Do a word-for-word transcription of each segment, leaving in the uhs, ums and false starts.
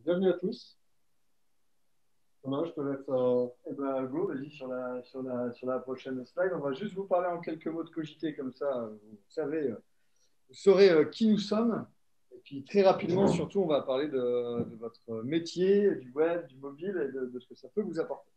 Bienvenue à tous. Thomas, je te laisse euh, eh ben, go, vas-y sur la, sur, la, sur la prochaine slide. On va juste vous parler en quelques mots de Cogité, comme ça euh, vous savez, euh, vous saurez euh, qui nous sommes. Et puis très rapidement, surtout, on va parler de, de votre métier, du web, du mobile et de, de ce que ça peut vous apporter.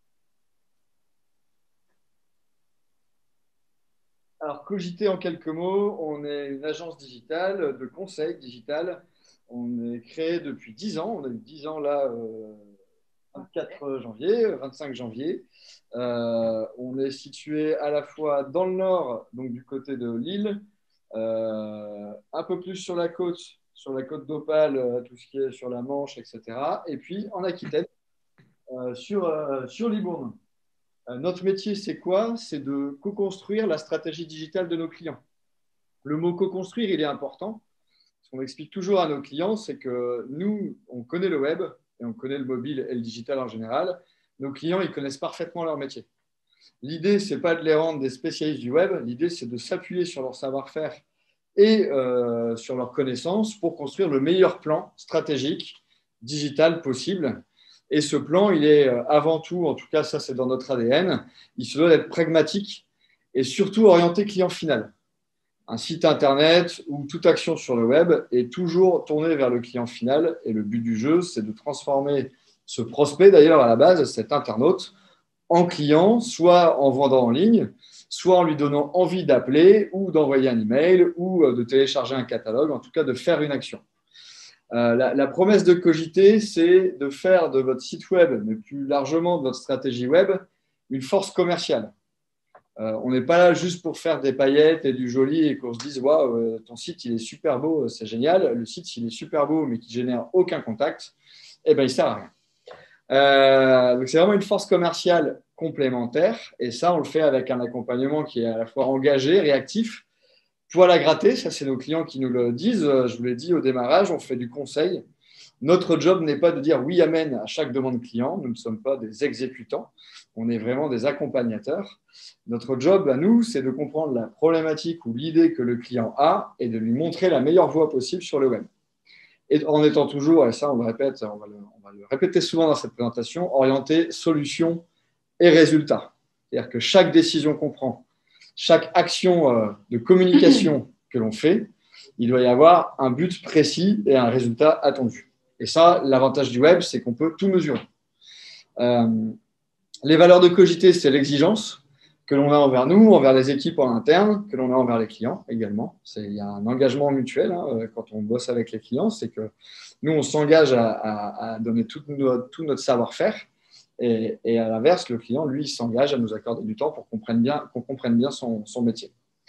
Alors, Cogité en quelques mots, on est une agence digitale de conseil digital. On est créé depuis dix ans. On a eu dix ans là, euh, vingt-quatre janvier, vingt-cinq janvier. Euh, on est situé à la fois dans le nord, donc du côté de Lille, euh, un peu plus sur la côte, sur la côte d'Opale, euh, tout ce qui est sur la Manche, et cetera. Et puis en Aquitaine, euh, sur, euh, sur Libourne. Euh, notre métier, c'est quoi? C'est de co-construire la stratégie digitale de nos clients. Le mot co-construire, il est important. Ce qu'on explique toujours à nos clients, c'est que nous, on connaît le web et on connaît le mobile et le digital en général. Nos clients, ils connaissent parfaitement leur métier. L'idée, ce n'est pas de les rendre des spécialistes du web. L'idée, c'est de s'appuyer sur leur savoir-faire et euh, sur leurs connaissances pour construire le meilleur plan stratégique digital possible. Et ce plan, il est avant tout, en tout cas, ça c'est dans notre A D N, il se doit être pragmatique et surtout orienté client final. Un site internet ou toute action sur le web est toujours tournée vers le client final. Et le but du jeu, c'est de transformer ce prospect, d'ailleurs, à la base, cet internaute, en client, soit en vendant en ligne, soit en lui donnant envie d'appeler ou d'envoyer un email ou de télécharger un catalogue, en tout cas de faire une action. Euh, la, la promesse de Cogité, c'est de faire de votre site web, mais plus largement de votre stratégie web, une force commerciale. Euh, on n'est pas là juste pour faire des paillettes et du joli et qu'on se dise waouh, euh, ton site il est super beau, c'est génial. Le site il est super beau mais qui génère aucun contact, eh ben il sert à rien. Euh, donc c'est vraiment une force commerciale complémentaire et ça on le fait avec un accompagnement qui est à la fois engagé, réactif, poil à gratter. Ça c'est nos clients qui nous le disent. Je vous l'ai dit au démarrage, on fait du conseil. Notre job n'est pas de dire oui, amen à chaque demande client. Nous ne sommes pas des exécutants. On est vraiment des accompagnateurs. Notre job à nous, c'est de comprendre la problématique ou l'idée que le client a et de lui montrer la meilleure voie possible sur le web. Et en étant toujours, et ça on le répète, on va le, on va le répéter souvent dans cette présentation, orienté solution et résultat. C'est-à-dire que chaque décision qu'on prend, chaque action de communication que l'on fait, il doit y avoir un but précis et un résultat attendu. Et ça, l'avantage du web, c'est qu'on peut tout mesurer. Euh, les valeurs de Cogité, c'est l'exigence que l'on a envers nous, envers les équipes en interne, que l'on a envers les clients également. C'est, il y a un engagement mutuel hein, quand on bosse avec les clients, c'est que nous, on s'engage à, à, à donner tout notre, tout notre savoir-faire et, et à l'inverse, le client, lui, il s'engage à nous accorder du temps pour qu'on comprenne bien, qu'on comprenne bien son, son métier.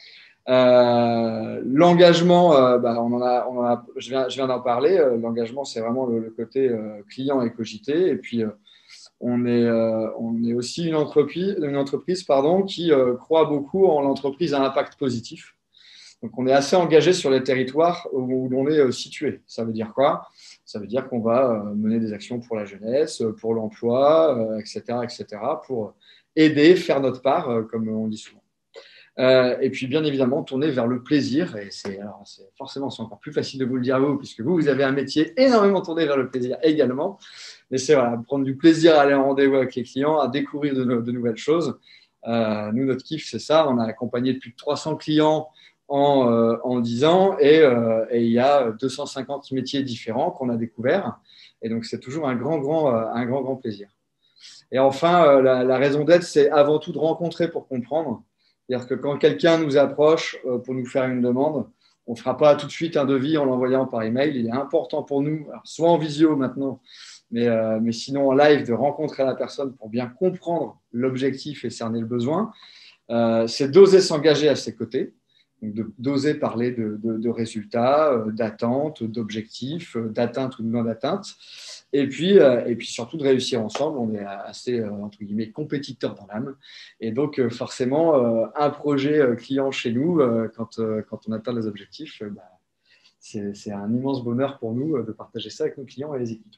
Euh, l'engagement, euh, bah, on en a, on en a, je viens, je viens d'en parler. Euh, l'engagement, c'est vraiment le, le côté euh, client et Cogité. Et puis, euh, on, est, euh, on est aussi une entreprise, une entreprise pardon, qui euh, croit beaucoup en l'entreprise à impact positif. Donc, on est assez engagé sur les territoires où, où l'on est euh, situé. Ça veut dire quoi? Ça veut dire qu'on va euh, mener des actions pour la jeunesse, pour l'emploi, euh, et cetera, et cetera, pour aider, faire notre part, euh, comme on dit souvent. Euh, et puis, bien évidemment, tourner vers le plaisir. Et c'est, alors, c'est, forcément, c'est encore plus facile de vous le dire à vous, puisque vous, vous avez un métier énormément tourné vers le plaisir également. Mais c'est voilà, prendre du plaisir à aller en rendez-vous avec les clients, à découvrir de, no- de nouvelles choses. Euh, nous, notre kiff, c'est ça. On a accompagné plus de trois cents clients en, euh, en dix ans et, euh, et il y a deux cent cinquante métiers différents qu'on a découverts. Et donc, c'est toujours un grand, grand, euh, un grand, grand plaisir. Et enfin, euh, la, la raison d'être, c'est avant tout de rencontrer pour comprendre. C'est-à-dire que quand quelqu'un nous approche euh, pour nous faire une demande, on ne fera pas tout de suite un devis en l'envoyant par email. Il est important pour nous, alors, soit en visio maintenant, mais, euh, mais sinon en live, de rencontrer la personne pour bien comprendre l'objectif et cerner le besoin. Euh, c'est d'oser s'engager à ses côtés, donc de, d'oser parler de, de, de résultats, euh, d'attentes, d'objectifs, euh, d'atteinte ou de non-atteinte. Et puis, euh, et puis surtout de réussir ensemble. On est assez, euh, entre guillemets, compétiteurs dans l'âme. Et donc, euh, forcément, euh, un projet euh, client chez nous, euh, quand, euh, quand on atteint les objectifs, euh, bah, c'est, c'est un immense bonheur pour nous euh, de partager ça avec nos clients et les équipes.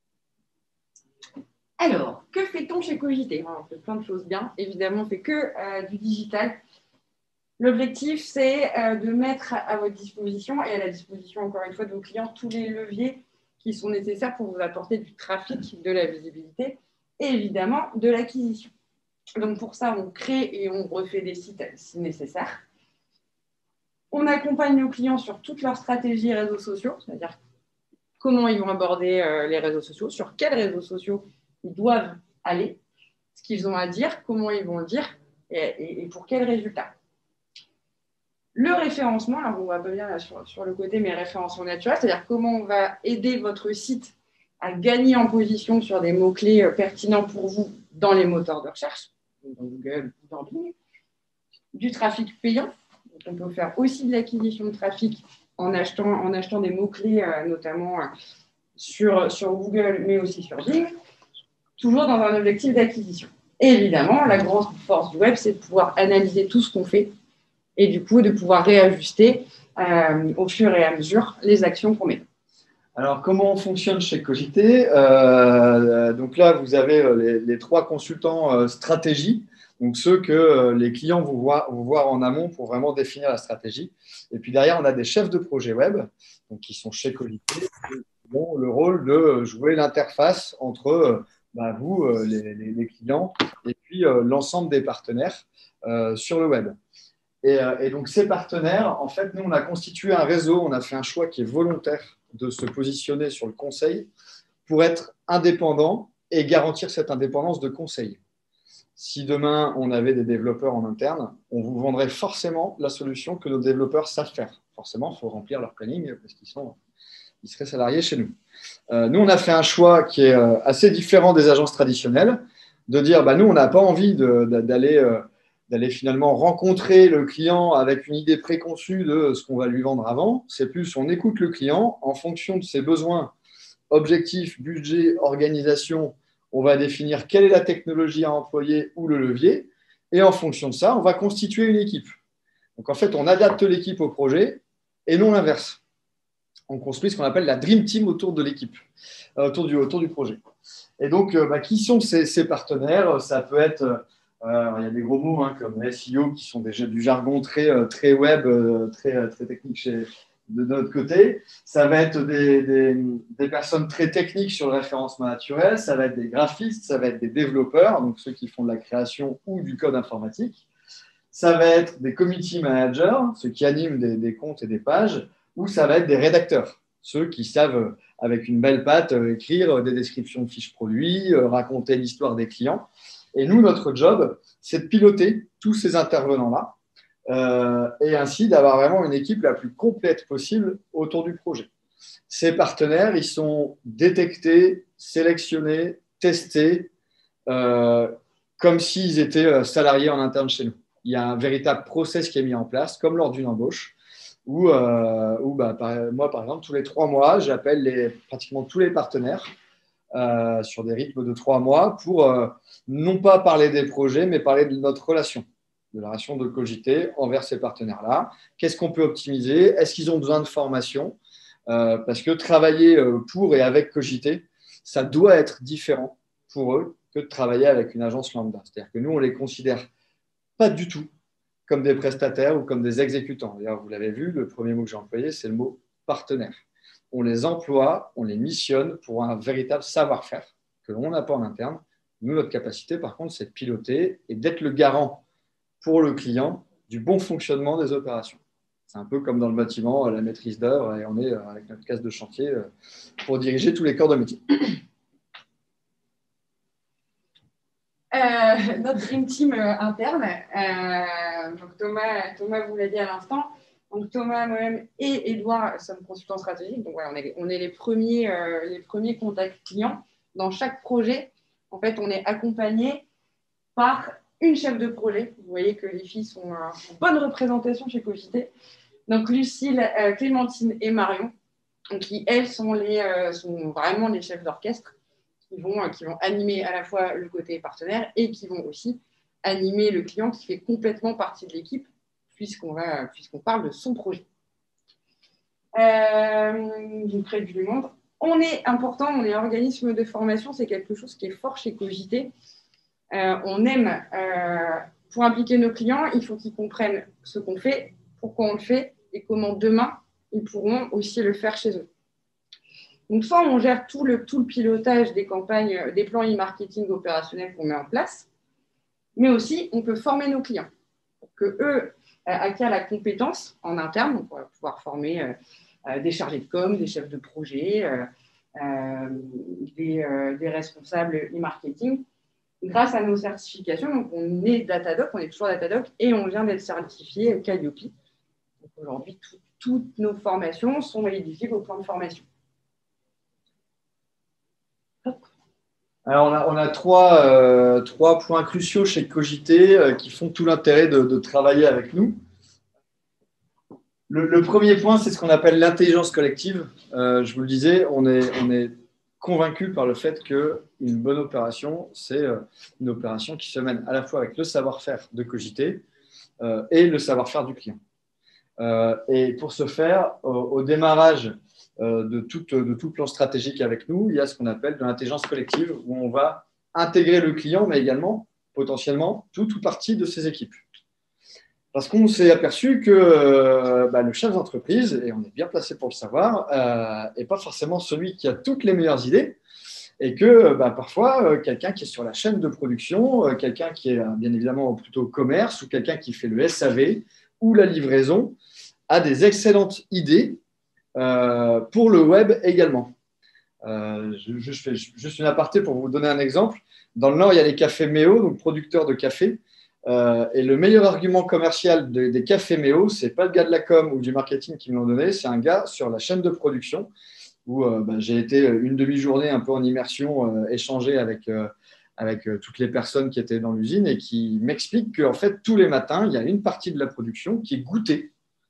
Alors, que fait-on chez Cogité? On fait plein de choses bien. Évidemment, on ne fait que euh, du digital. L'objectif, c'est euh, de mettre à votre disposition et à la disposition, encore une fois, de vos clients, tous les leviers qui sont nécessaires pour vous apporter du trafic, de la visibilité et évidemment de l'acquisition. Donc pour ça, on crée et on refait des sites si nécessaire. On accompagne nos clients sur toutes leurs stratégies réseaux sociaux, c'est-à-dire comment ils vont aborder euh, les réseaux sociaux, sur quels réseaux sociaux ils doivent aller, ce qu'ils ont à dire, comment ils vont le dire et, et, et pour quels résultats. Le référencement, alors on va pas bien là sur, sur le côté, mais référencement naturel, c'est-à-dire comment on va aider votre site à gagner en position sur des mots-clés euh, pertinents pour vous dans les moteurs de recherche, dans Google, dans Bing, du trafic payant. Donc on peut faire aussi de l'acquisition de trafic en achetant, en achetant des mots-clés, euh, notamment euh, sur, sur Google, mais aussi sur Bing, toujours dans un objectif d'acquisition. Et évidemment, la grande force du web, c'est de pouvoir analyser tout ce qu'on fait et du coup de pouvoir réajuster euh, au fur et à mesure les actions qu'on met. Alors, comment on fonctionne chez Cogité? euh, Donc là, vous avez les, les trois consultants euh, stratégie, donc ceux que euh, les clients vont voir, vont voir en amont pour vraiment définir la stratégie. Et puis derrière, on a des chefs de projet web, donc qui sont chez Cogité, qui ont le rôle de jouer l'interface entre euh, bah, vous, euh, les, les, les clients, et puis euh, l'ensemble des partenaires euh, sur le web. Et, euh, et donc, ces partenaires, en fait, nous, on a constitué un réseau, on a fait un choix qui est volontaire de se positionner sur le conseil pour être indépendant et garantir cette indépendance de conseil. Si demain, on avait des développeurs en interne, on vous vendrait forcément la solution que nos développeurs savent faire. Forcément, il faut remplir leur planning parce qu'ils sont, ils seraient salariés chez nous. Euh, nous, on a fait un choix qui est euh, assez différent des agences traditionnelles, de dire, bah, nous, on n'a pas envie de, de, d'aller... Euh, d'aller finalement rencontrer le client avec une idée préconçue de ce qu'on va lui vendre avant. C'est plus, on écoute le client en fonction de ses besoins, objectifs, budget, organisation. On va définir quelle est la technologie à employer ou le levier. Et en fonction de ça, on va constituer une équipe. Donc, en fait, on adapte l'équipe au projet et non l'inverse. On construit ce qu'on appelle la Dream Team autour de l'équipe, euh, autour, du, autour du projet. Et donc, euh, bah, qui sont ces, ces partenaires? Ça peut être... Euh, il y a des gros mots hein, comme S E O qui sont déjà du jargon très, très web, très, très technique chez, de notre côté. Ça va être des, des, des personnes très techniques sur le référencement naturel. Ça va être des graphistes, ça va être des développeurs, donc ceux qui font de la création ou du code informatique. Ça va être des community managers, ceux qui animent des, des comptes et des pages, ou ça va être des rédacteurs, ceux qui savent, avec une belle patte, écrire des descriptions de fiches produits, raconter l'histoire des clients. Et nous, notre job, c'est de piloter tous ces intervenants-là euh, et ainsi d'avoir vraiment une équipe la plus complète possible autour du projet. Ces partenaires, ils sont détectés, sélectionnés, testés euh, comme s'ils étaient salariés en interne chez nous. Il y a un véritable process qui est mis en place, comme lors d'une embauche, où, euh, où bah, par, moi, par exemple, tous les trois mois, j'appelle les, pratiquement tous les partenaires Euh, sur des rythmes de trois mois pour euh, non pas parler des projets, mais parler de notre relation, de la relation de Cogité envers ces partenaires-là. Qu'est-ce qu'on peut optimiser? Est-ce qu'ils ont besoin de formation? euh, Parce que travailler pour et avec Cogité, ça doit être différent pour eux que de travailler avec une agence lambda. C'est-à-dire que nous, on ne les considère pas du tout comme des prestataires ou comme des exécutants. D'ailleurs, vous l'avez vu, le premier mot que j'ai employé, c'est le mot partenaire. On les emploie, on les missionne pour un véritable savoir-faire que l'on n'a pas en interne. Nous, notre capacité, par contre, c'est de piloter et d'être le garant pour le client du bon fonctionnement des opérations. C'est un peu comme dans le bâtiment, la maîtrise d'œuvre, et on est avec notre casse de chantier pour diriger tous les corps de métier. Euh, notre Dream Team euh, interne, euh, donc Thomas, Thomas vous l'a dit à l'instant, donc Thomas, moi-même et Edouard sommes consultants stratégiques. Donc voilà, on est, on est les, premiers, euh, les premiers contacts clients. Dans chaque projet, en fait, on est accompagné par une chef de projet. Vous voyez que les filles sont euh, en bonne représentation chez Cogité. Donc Lucille, euh, Clémentine et Marion, donc, qui elles sont, les, euh, sont vraiment les chefs d'orchestre qui vont, euh, qui vont animer à la fois le côté partenaire et qui vont aussi animer le client qui fait complètement partie de l'équipe puisqu'on va, puisqu'on parle de son projet. Euh, je vous du monde. On est important, on est organisme de formation, c'est quelque chose qui est fort chez Cogité. Euh, on aime, euh, pour impliquer nos clients, il faut qu'ils comprennent ce qu'on fait, pourquoi on le fait et comment demain, ils pourront aussi le faire chez eux. Donc, soit on gère tout le, tout le pilotage des campagnes, des plans e-marketing opérationnels qu'on met en place, mais aussi on peut former nos clients pour qu'eux acquièrent la compétence en interne. Donc, on va pouvoir former euh, des chargés de com, des chefs de projet, euh, euh, des, euh, des responsables e-marketing grâce à nos certifications. Donc, on est Datadoc, on est toujours Datadoc et on vient d'être certifié Calliope. Donc, aujourd'hui, tout, toutes nos formations sont éligibles au plan de formation. Alors, on a, on a trois, euh, trois points cruciaux chez Cogité euh, qui font tout l'intérêt de, de travailler avec nous. Le, le premier point, c'est ce qu'on appelle l'intelligence collective. Euh, je vous le disais, on est, on est convaincu par le fait qu'une bonne opération, c'est euh, une opération qui se mène à la fois avec le savoir-faire de Cogité euh, et le savoir-faire du client. Euh, et pour ce faire, au, au démarrage euh, de, tout, de tout plan stratégique avec nous, il y a ce qu'on appelle de l'intelligence collective où on va intégrer le client, mais également potentiellement tout ou partie de ses équipes. Parce qu'on s'est aperçu que euh, bah, le chef d'entreprise, et on est bien placé pour le savoir, n'est euh, pas forcément celui qui a toutes les meilleures idées, et que bah, parfois, euh, quelqu'un qui est sur la chaîne de production, euh, quelqu'un qui est bien évidemment plutôt commerce, ou quelqu'un qui fait le S A V ou la livraison, a des excellentes idées euh, pour le web également. Euh, je, je fais juste une aparté pour vous donner un exemple. Dans le Nord, il y a les cafés Méo, donc producteurs de café. Euh, et le meilleur argument commercial de, des cafés Méo, ce n'est pas le gars de la com ou du marketing qui me l'ont donné, c'est un gars sur la chaîne de production où euh, bah, j'ai été une demi-journée un peu en immersion, euh, échanger avec, euh, avec euh, toutes les personnes qui étaient dans l'usine et qui m'expliquent qu'en fait, tous les matins, il y a une partie de la production qui est goûtée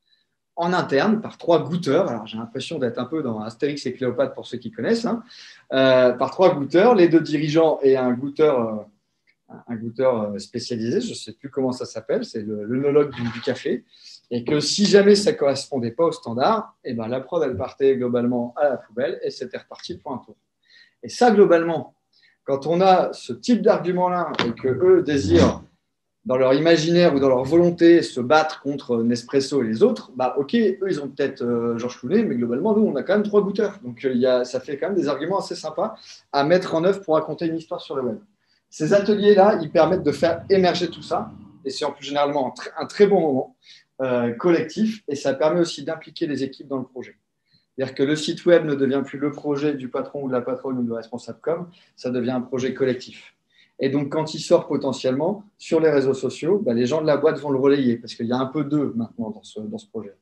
en interne par trois goûteurs. Alors, j'ai l'impression d'être un peu dans Astérix et Cléopâtre pour ceux qui connaissent, hein, euh, par trois goûteurs, les deux dirigeants et un goûteur, euh, un goûteur spécialisé, je ne sais plus comment ça s'appelle, c'est l'œnologue du, du café, et que si jamais ça ne correspondait pas au standard, eh ben, la prod, elle partait globalement à la poubelle et c'était reparti pour un tour. Et ça, globalement, quand on a ce type d'argument-là et qu'eux désirent dans leur imaginaire ou dans leur volonté se battre contre Nespresso et les autres, bah ok, eux, ils ont peut-être euh, Georges Clooney, mais globalement, nous, on a quand même trois goûteurs. Donc, euh, y a, ça fait quand même des arguments assez sympas à mettre en œuvre pour raconter une histoire sur le web. Ces ateliers-là, ils permettent de faire émerger tout ça, et c'est en plus généralement un, tr un très bon moment euh, collectif, et ça permet aussi d'impliquer les équipes dans le projet. C'est-à-dire que le site web ne devient plus le projet du patron ou de la patronne ou du responsable com, ça devient un projet collectif. Et donc, quand il sort potentiellement sur les réseaux sociaux, bah, les gens de la boîte vont le relayer parce qu'il y a un peu d'eux maintenant dans ce, dans ce projet.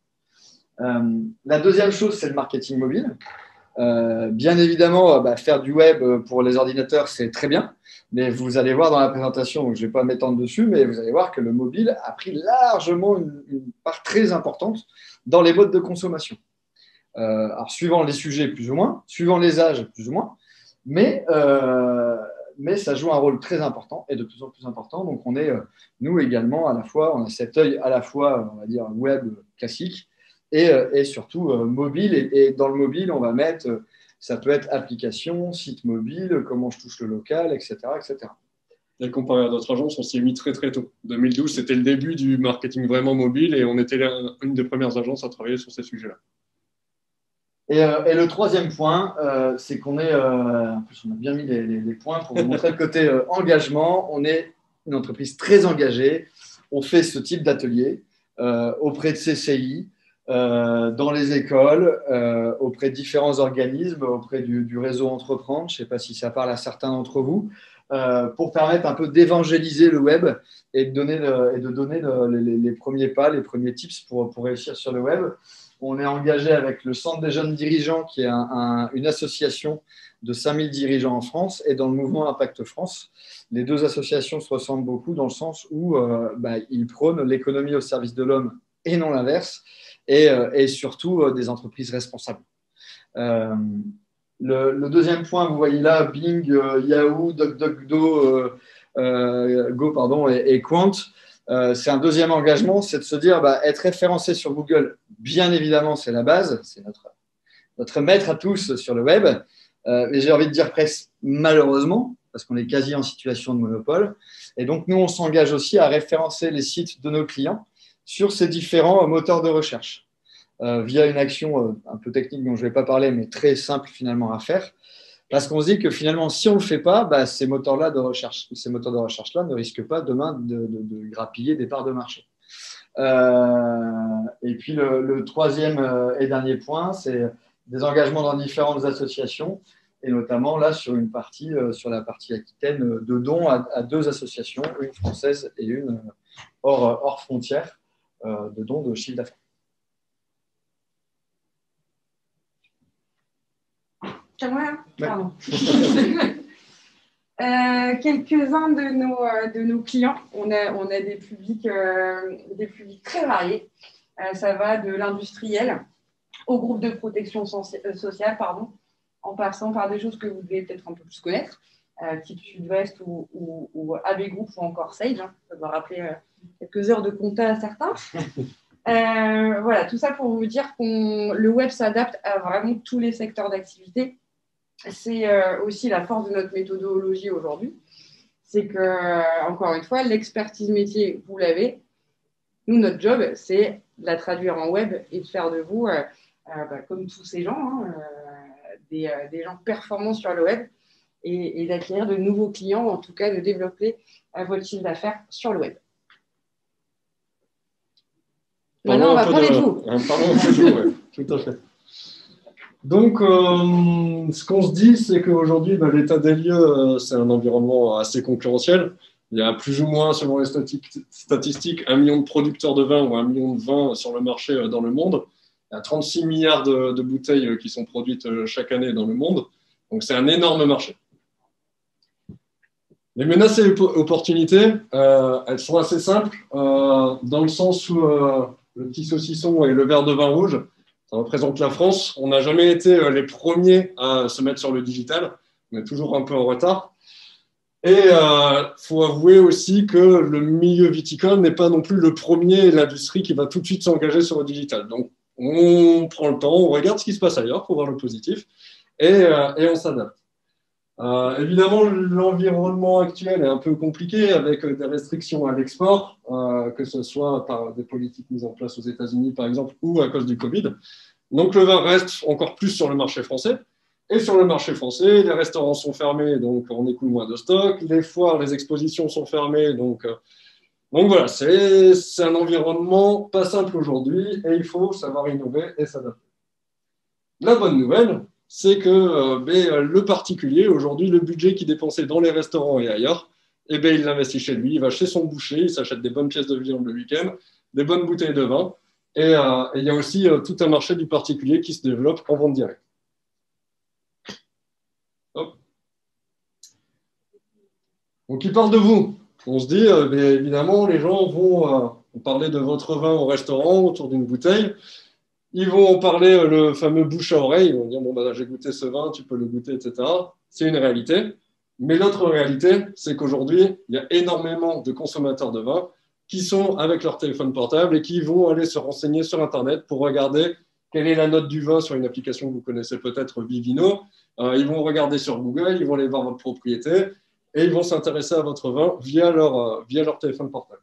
Euh, la deuxième chose, c'est le marketing mobile. Euh, bien évidemment, bah, faire du web pour les ordinateurs, c'est très bien. Mais vous allez voir dans la présentation, donc je ne vais pas m'étendre dessus, mais vous allez voir que le mobile a pris largement une, une part très importante dans les modes de consommation. Euh, alors, suivant les sujets, plus ou moins, suivant les âges, plus ou moins. Mais... Euh, mais ça joue un rôle très important et de plus en plus important. Donc, on est, nous également, à la fois, on a cet œil à la fois, on va dire, web classique et, et surtout euh, mobile. Et, et dans le mobile, on va mettre, ça peut être application, site mobile, comment je touche le local, et cetera, et cetera. Et comparé à d'autres agences, on s'y est mis très très tôt. deux mille douze, c'était le début du marketing vraiment mobile et on était une des premières agences à travailler sur ces sujets-là. Et, euh, et le troisième point, euh, c'est qu'on est, euh, en plus on a bien mis les, les, les points pour vous montrer le côté euh, engagement. On est une entreprise très engagée. On fait ce type d'atelier euh, auprès de C C I, euh, dans les écoles, euh, auprès de différents organismes, auprès du, du réseau Entreprendre. Je ne sais pas si ça parle à certains d'entre vous, euh, pour permettre un peu d'évangéliser le web et de donner, le, et de donner le, les, les premiers pas, les premiers tips pour, pour réussir sur le web. On est engagé avec le Centre des jeunes dirigeants, qui est un, un, une association de cinq mille dirigeants en France, et dans le mouvement Impact France. Les deux associations se ressemblent beaucoup dans le sens où euh, bah, ils prônent l'économie au service de l'homme et non l'inverse, et, euh, et surtout euh, des entreprises responsables. Euh, le, le deuxième point, vous voyez là, Bing, euh, Yahoo, DuckDuckGo, euh, euh, Go, pardon, et, et Quant. Euh, c'est un deuxième engagement, c'est de se dire, bah, être référencé sur Google, bien évidemment, c'est la base, c'est notre, notre maître à tous sur le web. Euh, et j'ai envie de dire presque malheureusement, parce qu'on est quasi en situation de monopole. Et donc, nous, on s'engage aussi à référencer les sites de nos clients sur ces différents moteurs de recherche. euh, via une action euh, un peu technique dont je ne vais pas parler, mais très simple finalement à faire. Parce qu'on se dit que finalement, si on ne le fait pas, bah, ces moteurs-là de recherche, ces moteurs de recherche-là ne risquent pas demain de, de, de grappiller des parts de marché. Euh, et puis le, le troisième et dernier point, c'est des engagements dans différentes associations, et notamment là sur une partie, sur la partie Aquitaine, de dons à, à deux associations, une française et une hors, hors frontières, euh, de dons de chiffre d'affaires. Pardon. Euh, quelques-uns de nos, de nos clients, on a, on a des, publics, euh, des publics très variés. Euh, ça va de l'industriel au groupe de protection sociale, pardon, en passant par des choses que vous devez peut-être un peu plus connaître, euh, type Sud-Ouest ou, ou, ou A B Group ou encore Sage. Hein, ça doit rappeler euh, quelques heures de compta à certains. Euh, voilà, tout ça pour vous dire que le web s'adapte à vraiment tous les secteurs d'activité. C'est euh, aussi la force de notre méthodologie aujourd'hui. C'est que, euh, encore une fois, l'expertise métier, vous l'avez. Nous, notre job, c'est de la traduire en web et de faire de vous, euh, euh, bah, comme tous ces gens, hein, euh, des, euh, des gens performants sur le web et, et d'acquérir de nouveaux clients, ou en tout cas de développer euh, votre chiffre d'affaires sur le web. Maintenant, on va parler de vous. Parlons un peu de vous, oui, tout à fait. Donc, euh, ce qu'on se dit, c'est qu'aujourd'hui, bah, l'état des lieux, euh, c'est un environnement assez concurrentiel. Il y a plus ou moins, selon les statistiques, un million de producteurs de vin ou un million de vins sur le marché euh, dans le monde. Il y a trente-six milliards de, de bouteilles euh, qui sont produites euh, chaque année dans le monde. Donc, c'est un énorme marché. Les menaces et opportunités, euh, elles sont assez simples, euh, dans le sens où euh, le petit saucisson et le verre de vin rouge, ça représente la France. On n'a jamais été les premiers à se mettre sur le digital. On est toujours un peu en retard. Et il euh, faut avouer aussi que le milieu viticole n'est pas non plus le premier, l'industrie qui va tout de suite s'engager sur le digital. Donc, on prend le temps, on regarde ce qui se passe ailleurs pour voir le positif et, euh, et on s'adapte. Euh, évidemment, l'environnement actuel est un peu compliqué avec des restrictions à l'export, euh, que ce soit par des politiques mises en place aux États-Unis, par exemple, ou à cause du Covid. Donc, le vin reste encore plus sur le marché français. Et sur le marché français, les restaurants sont fermés, donc on écoule moins de stock. Les foires, les expositions sont fermées. Donc, euh, donc voilà, c'est un environnement pas simple aujourd'hui et il faut savoir innover et s'adapter. La bonne nouvelle, c'est que euh, ben, le particulier, aujourd'hui, le budget qu'il dépensait dans les restaurants et ailleurs, eh ben, il l'investit chez lui, il va chez son boucher, il s'achète des bonnes pièces de viande le week-end, des bonnes bouteilles de vin. Et euh, il y a aussi euh, tout un marché du particulier qui se développe en vente directe. Hop. Donc, il parle de vous. On se dit, euh, ben, évidemment, les gens vont euh, parler de votre vin au restaurant autour d'une bouteille. Ils vont parler euh, le fameux bouche à oreille. Ils vont dire, bon, bah, j'ai goûté ce vin, tu peux le goûter, et cetera. C'est une réalité. Mais l'autre réalité, c'est qu'aujourd'hui, il y a énormément de consommateurs de vin qui sont avec leur téléphone portable et qui vont aller se renseigner sur Internet pour regarder quelle est la note du vin sur une application que vous connaissez peut-être, Vivino. Euh, ils vont regarder sur Google, ils vont aller voir votre propriété et ils vont s'intéresser à votre vin via leur, euh, via leur téléphone portable.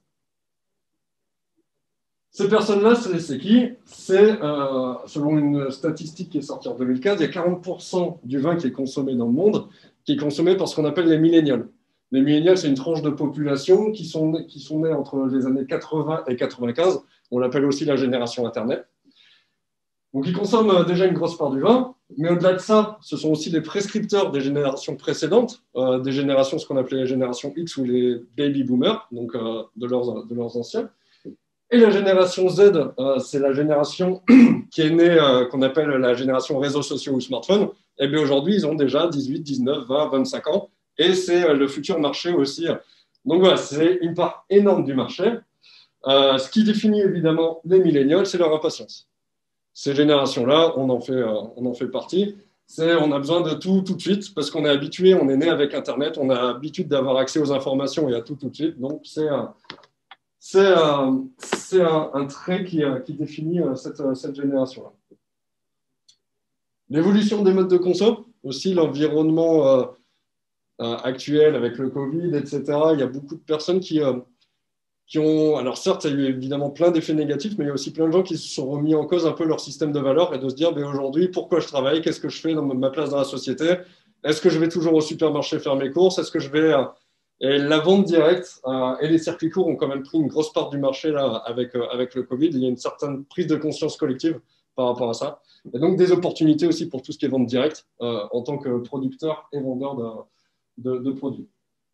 Ces personnes-là, c'est qui? C'est, euh, selon une statistique qui est sortie en deux mille quinze, il y a quarante pour cent du vin qui est consommé dans le monde qui est consommé par ce qu'on appelle les millénials. Les millénials, c'est une tranche de population qui sont, qui sont nés entre les années quatre-vingts et quatre-vingt-quinze. On l'appelle aussi la génération Internet. Donc, ils consomment déjà une grosse part du vin, mais au-delà de ça, ce sont aussi les prescripteurs des générations précédentes, euh, des générations, ce qu'on appelait les générations X ou les baby boomers, donc euh, de, leurs, de leurs anciens. Et la génération Z, euh, c'est la génération qui est née, euh, qu'on appelle la génération réseaux sociaux ou smartphones. Et bien aujourd'hui, ils ont déjà dix-huit, dix-neuf, vingt, vingt-cinq ans. Et c'est euh, le futur marché aussi. Donc voilà, c'est une part énorme du marché. Euh, ce qui définit évidemment les millénials, c'est leur impatience. Ces générations-là, on en fait, euh, on en fait partie. C'est, on a besoin de tout tout de suite parce qu'on est habitué, on est né avec Internet, on a l'habitude d'avoir accès aux informations et à tout tout de suite. Donc c'est euh, c'est euh, un, un trait qui, euh, qui définit euh, cette, euh, cette génération-là. L'évolution des modes de conso, aussi l'environnement euh, euh, actuel avec le Covid, et cetera. Il y a beaucoup de personnes qui, euh, qui ont, alors certes, il y a eu évidemment plein d'effets négatifs, mais il y a aussi plein de gens qui se sont remis en cause un peu leur système de valeurs et de se dire, ben, aujourd'hui, pourquoi je travaille? Qu'est-ce que je fais dans ma place dans la société? Est-ce que je vais toujours au supermarché faire mes courses? Est-ce que je vais… Et la vente directe euh, et les circuits courts ont quand même pris une grosse part du marché là, avec, euh, avec le Covid. Il y a une certaine prise de conscience collective par rapport à ça. Et donc, des opportunités aussi pour tout ce qui est vente directe euh, en tant que producteur et vendeur de, de, de produits.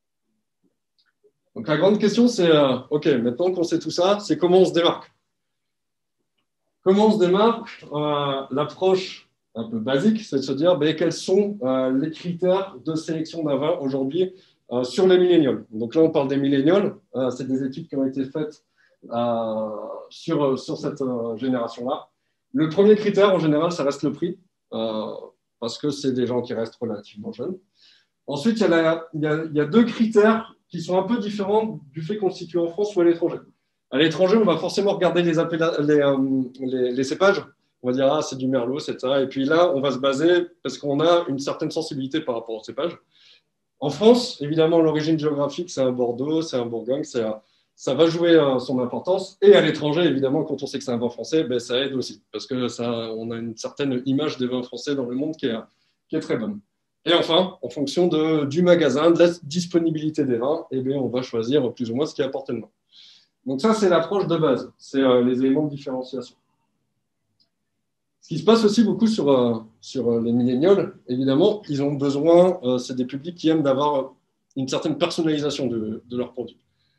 Donc, la grande question, c'est, euh, OK, maintenant qu'on sait tout ça, c'est comment on se démarque. Comment on se démarque euh, L'approche un peu basique, c'est de se dire ben, quels sont euh, les critères de sélection d'un vin aujourd'hui euh, sur les millénials. Donc là, on parle des millénials. Euh, c'est des études qui ont été faites euh, sur, sur cette euh, génération-là. Le premier critère, en général, ça reste le prix, euh, parce que c'est des gens qui restent relativement jeunes. Ensuite, il y a, la, il y a, il y a deux critères qui sont un peu différents du fait qu'on se situe en France ou à l'étranger. À l'étranger, on va forcément regarder les, les, euh, les, les cépages. On va dire, ah, c'est du merlot, c'est ça. Et puis là, on va se baser parce qu'on a une certaine sensibilité par rapport au cépage. En France, évidemment, l'origine géographique, c'est un Bordeaux, c'est un Bourgogne, c'est un, ça va jouer euh, son importance. Et à l'étranger, évidemment, quand on sait que c'est un vin français, ben, ça aide aussi. Parce que ça, on a une certaine image des vins français dans le monde qui est, qui est très bonne. Et enfin, en fonction de, du magasin, de la disponibilité des vins, eh bien, on va choisir plus ou moins ce qui est à portée de main. Donc ça, c'est l'approche de base. C'est euh, les éléments de différenciation. Ce qui se passe aussi beaucoup sur, euh, sur les millénials, évidemment, ils ont besoin, euh, c'est des publics qui aiment d'avoir une certaine personnalisation de, de leurs produits.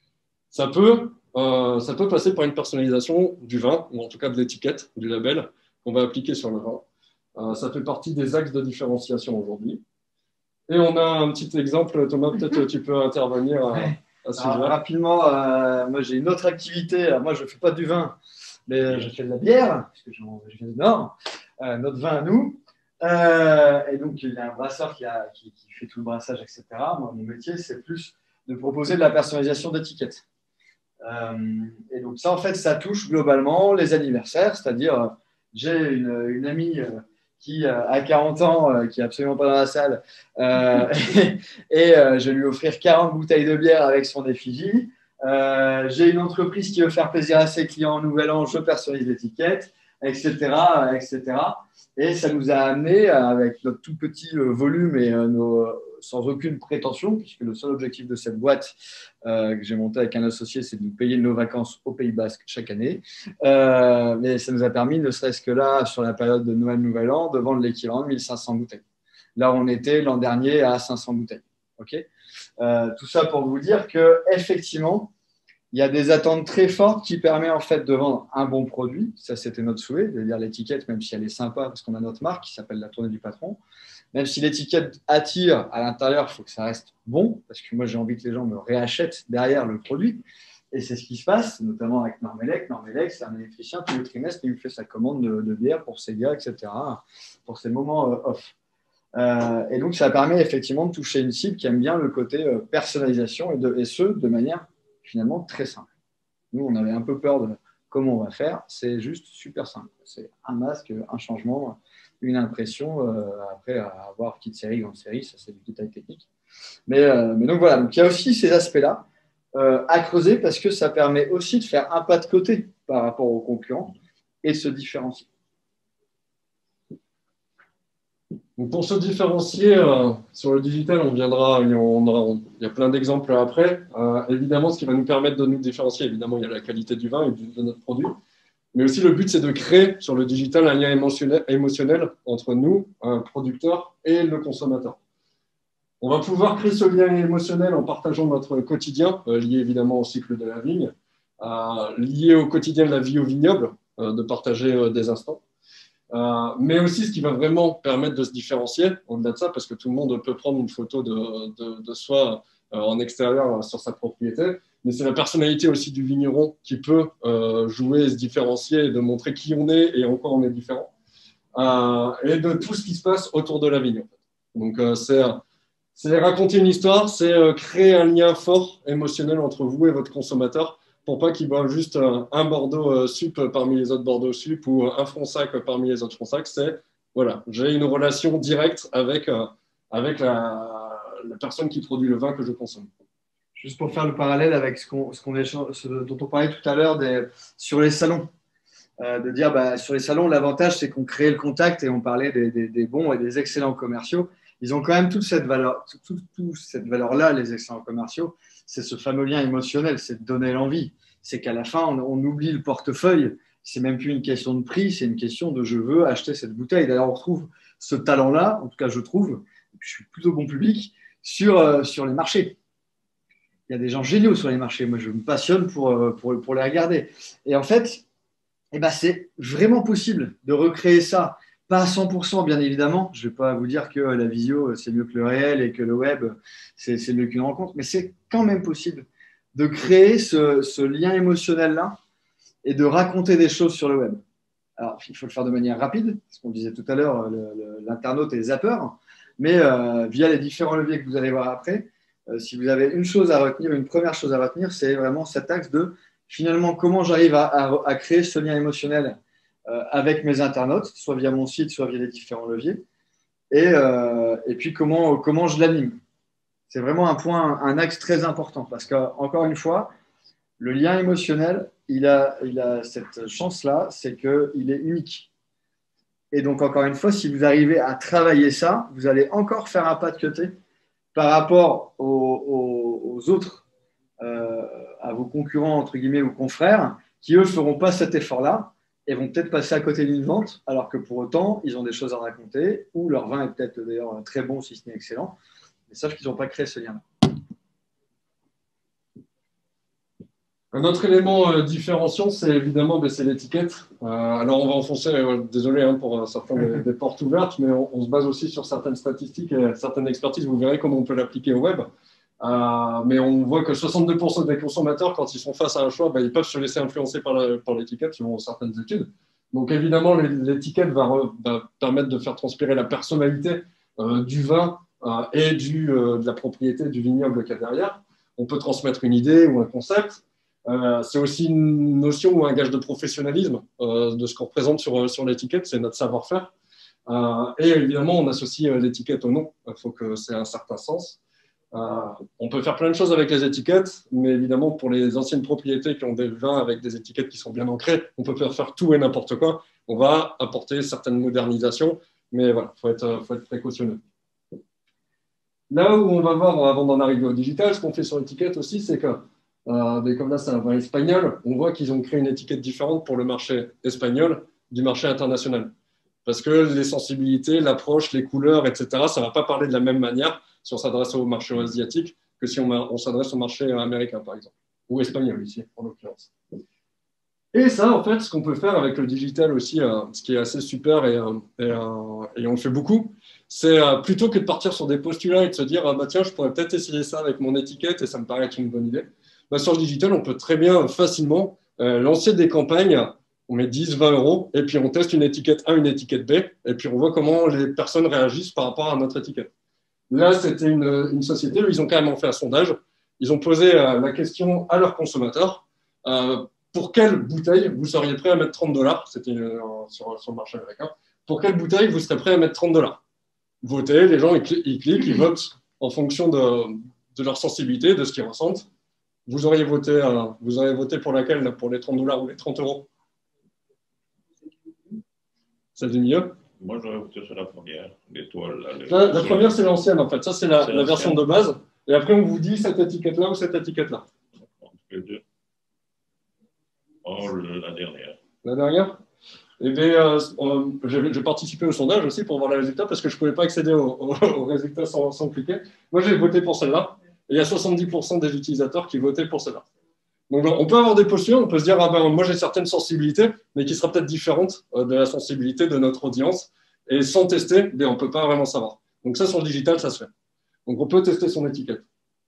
Ça peut, euh, ça peut passer par une personnalisation du vin, ou en tout cas de l'étiquette, du label, qu'on va appliquer sur le vin. Euh, ça fait partie des axes de différenciation aujourd'hui. Et on a un petit exemple, Thomas, peut-être tu peux intervenir à, à ce sujet-là. Rapidement, euh, moi j'ai une autre activité. Alors, moi je ne fais pas du vin, mais je fais de la bière, parce que je viens du Nord, euh, notre vin à nous. Euh, et donc il y a un brasseur qui, a, qui, qui fait tout le brassage, et cetera. Moi, mon métier, c'est plus de proposer de la personnalisation d'étiquettes. Euh, et donc ça, en fait, ça touche globalement les anniversaires, c'est-à-dire j'ai une, une amie euh, qui euh, a quarante ans, euh, qui n'est absolument pas dans la salle, euh, et, et euh, je vais lui offrir quarante bouteilles de bière avec son effigie. Euh, j'ai une entreprise qui veut faire plaisir à ses clients en nouvel an, je personnalise l'étiquette, et cetera, et cetera. Et ça nous a amené, avec notre tout petit euh, volume et euh, nos, sans aucune prétention, puisque le seul objectif de cette boîte euh, que j'ai montée avec un associé, c'est de nous payer nos vacances au Pays Basque chaque année. Euh, mais ça nous a permis, ne serait-ce que là, sur la période de Noël-Nouvel An, de vendre l'équivalent de mille cinq cents bouteilles. Là, on était l'an dernier à cinq cents bouteilles. Okay, euh, tout ça pour vous dire qu'effectivement, il y a des attentes très fortes qui permettent en fait de vendre un bon produit. Ça, c'était notre souhait, de dire l'étiquette, même si elle est sympa, parce qu'on a notre marque qui s'appelle La Tournée du Patron. Même si l'étiquette attire, à l'intérieur, il faut que ça reste bon, parce que moi, j'ai envie que les gens me réachètent derrière le produit. Et c'est ce qui se passe, notamment avec Marmelec. Marmelec, c'est un électricien, tous les trimestres, il lui fait sa commande de, de bière pour ses gars, et cetera, pour ses moments euh, off. Euh, et donc, ça permet effectivement de toucher une cible qui aime bien le côté euh, personnalisation, et, de, et ce, de manière finalement très simple. Nous, on avait un peu peur de comment on va faire. C'est juste super simple. C'est un masque, un changement, une impression. Euh, après, à avoir petite série, grande série, ça c'est du détail technique. Mais, euh, mais donc voilà, donc, il y a aussi ces aspects-là euh, à creuser parce que ça permet aussi de faire un pas de côté par rapport aux concurrents et de se différencier. Donc pour se différencier euh, sur le digital, on viendra, on aura, il y a plein d'exemples après. Euh, évidemment, ce qui va nous permettre de nous différencier, évidemment, il y a la qualité du vin et de notre produit. Mais aussi, le but, c'est de créer sur le digital un lien émotionnel, émotionnel entre nous, un producteur, et le consommateur. On va pouvoir créer ce lien émotionnel en partageant notre quotidien, euh, lié évidemment au cycle de la vigne, euh, lié au quotidien de la vie au vignoble, euh, de partager euh, des instants. Euh, mais aussi ce qui va vraiment permettre de se différencier au-delà de ça, parce que tout le monde peut prendre une photo de, de, de soi euh, en extérieur euh, sur sa propriété, mais c'est la personnalité aussi du vigneron qui peut euh, jouer et se différencier et de montrer qui on est et en quoi on est différent, euh, et de tout ce qui se passe autour de la vigne. En fait. Donc euh, c'est, c'est raconter une histoire, c'est euh, créer un lien fort émotionnel entre vous et votre consommateur, pour pas qu'il boive juste un Bordeaux sup parmi les autres Bordeaux sup ou un Fronsac parmi les autres Fronsac. C'est, voilà, j'ai une relation directe avec, avec la, la personne qui produit le vin que je consomme. juste pour faire le parallèle avec ce, qu'on, ce, qu'on échange, ce dont on parlait tout à l'heure des, sur les salons. Euh, de dire, bah, sur les salons, l'avantage, c'est qu'on crée le contact et on parlait des, des, des bons et des excellents commerciaux. Ils ont quand même toute cette valeur, toute, toute cette valeur-là, les excellents commerciaux. C'est ce fameux lien émotionnel, c'est de donner l'envie. C'est qu'à la fin, on, on oublie le portefeuille. C'est même plus une question de prix, c'est une question de je veux acheter cette bouteille. D'ailleurs, on retrouve ce talent-là, en tout cas, je trouve, je suis plutôt bon public, sur, euh, sur les marchés. Il y a des gens géniaux sur les marchés. Moi, je me passionne pour, pour, pour les regarder. Et en fait, eh ben, c'est vraiment possible de recréer ça. Pas à cent pour cent, bien évidemment. Je ne vais pas vous dire que la visio, c'est mieux que le réel et que le web, c'est, c'est mieux qu'une rencontre. Mais c'est quand même possible de créer ce, ce lien émotionnel-là et de raconter des choses sur le web. Alors, il faut le faire de manière rapide, ce qu'on disait tout à l'heure, le, le, l'internaute est zappeur. Mais euh, via les différents leviers que vous allez voir après, euh, si vous avez une chose à retenir, une première chose à retenir, c'est vraiment cet axe de finalement, comment j'arrive à, à, à créer ce lien émotionnel euh, avec mes internautes, soit via mon site, soit via les différents leviers, et, euh, et puis comment, comment je l'anime. C'est vraiment un point, un axe très important, parce qu'encore une fois, le lien émotionnel, il a, il a cette chance-là, c'est qu'il est unique. Et donc, encore une fois, si vous arrivez à travailler ça, vous allez encore faire un pas de côté par rapport aux, aux, aux autres Euh, à vos concurrents, entre guillemets, ou confrères, qui, eux, ne feront pas cet effort-là et vont peut-être passer à côté d'une vente, alors que pour autant, ils ont des choses à raconter, ou leur vin est peut-être d'ailleurs très bon, si ce n'est excellent, mais sachent qu'ils n'ont pas créé ce lien-là. Un autre élément euh, différenciant, c'est évidemment ben, c'est l'étiquette. Euh, alors, on va enfoncer, euh, désolé hein, pour euh, certains des, des portes ouvertes, mais on, on se base aussi sur certaines statistiques et certaines expertises. Vous verrez comment on peut l'appliquer au web. Euh, mais on voit que soixante-deux pour cent des consommateurs, quand ils sont face à un choix, ben, ils peuvent se laisser influencer par, la, par l'étiquette selon certaines études. Donc évidemment, l'étiquette va, re, va permettre de faire transpirer la personnalité euh, du vin euh, et du, euh, de la propriété du vignoble qu'il y a derrière. On peut transmettre une idée ou un concept. Euh, c'est aussi une notion ou un gage de professionnalisme euh, de ce qu'on représente sur, sur l'étiquette, c'est notre savoir-faire. Euh, et évidemment, on associe l'étiquette au nom. Il faut que c'est un certain sens. Euh, on peut faire plein de choses avec les étiquettes, mais évidemment, pour les anciennes propriétés qui ont des vins avec des étiquettes qui sont bien ancrées, on peut faire, faire tout et n'importe quoi. On va apporter certaines modernisations, mais voilà, il faut être, faut être précautionneux. Là où on va voir, avant d'en arriver au digital, ce qu'on fait sur l'étiquette aussi, c'est que, euh, mais comme là, c'est un vin espagnol, on voit qu'ils ont créé une étiquette différente pour le marché espagnol du marché international. Parce que les sensibilités, l'approche, les couleurs, et cetera, ça ne va pas parler de la même manière si on s'adresse au marché asiatique que si on, on s'adresse au marché américain, par exemple, ou espagnol ici, en l'occurrence. Et ça, en fait, ce qu'on peut faire avec le digital aussi, euh, ce qui est assez super et, euh, et, euh, et on le fait beaucoup, c'est euh, plutôt que de partir sur des postulats et de se dire ah, bah, tiens, je pourrais peut-être essayer ça avec mon étiquette et ça me paraît être une bonne idée. Bah, sur le digital, on peut très bien, facilement, euh, lancer des campagnes. On met dix, vingt euros et puis on teste une étiquette A, une étiquette B et puis on voit comment les personnes réagissent par rapport à notre étiquette. Là, c'était une, une société où ils ont carrément fait un sondage. Ils ont posé euh, la question à leurs consommateurs euh, pour quelle bouteille vous seriez prêt à mettre trente dollars, c'était euh, sur, sur le marché américain, pour quelle bouteille vous serez prêt à mettre trente dollars. Votez, les gens ils, cl- ils cliquent, ils votent en fonction de, de leur sensibilité, de ce qu'ils ressentent. Vous auriez voté, euh, vous auriez voté pour laquelle, là, pour les trente dollars ou les trente euros? Ça dit mieux? Moi, j'aurais voté sur la première, l'étoile. Là, les... la, la première, c'est l'ancienne, en fait. Ça, c'est la, c'est la version de base. Et après, on vous dit cette étiquette-là ou cette étiquette-là. Les deux. Oh, la dernière. La dernière? Eh bien, euh, j'ai, j'ai participé au sondage aussi pour voir les résultats parce que je ne pouvais pas accéder aux, aux, aux résultats sans, sans cliquer. Moi, j'ai voté pour celle-là. Et il y a soixante-dix pour cent des utilisateurs qui votaient pour celle-là. Donc, on peut avoir des postures, on peut se dire, ah ben, moi j'ai certaines sensibilités, mais qui sera peut-être différente de la sensibilité de notre audience. Et sans tester, ben, on ne peut pas vraiment savoir. Donc ça, sur le digital, ça se fait. Donc, on peut tester son étiquette.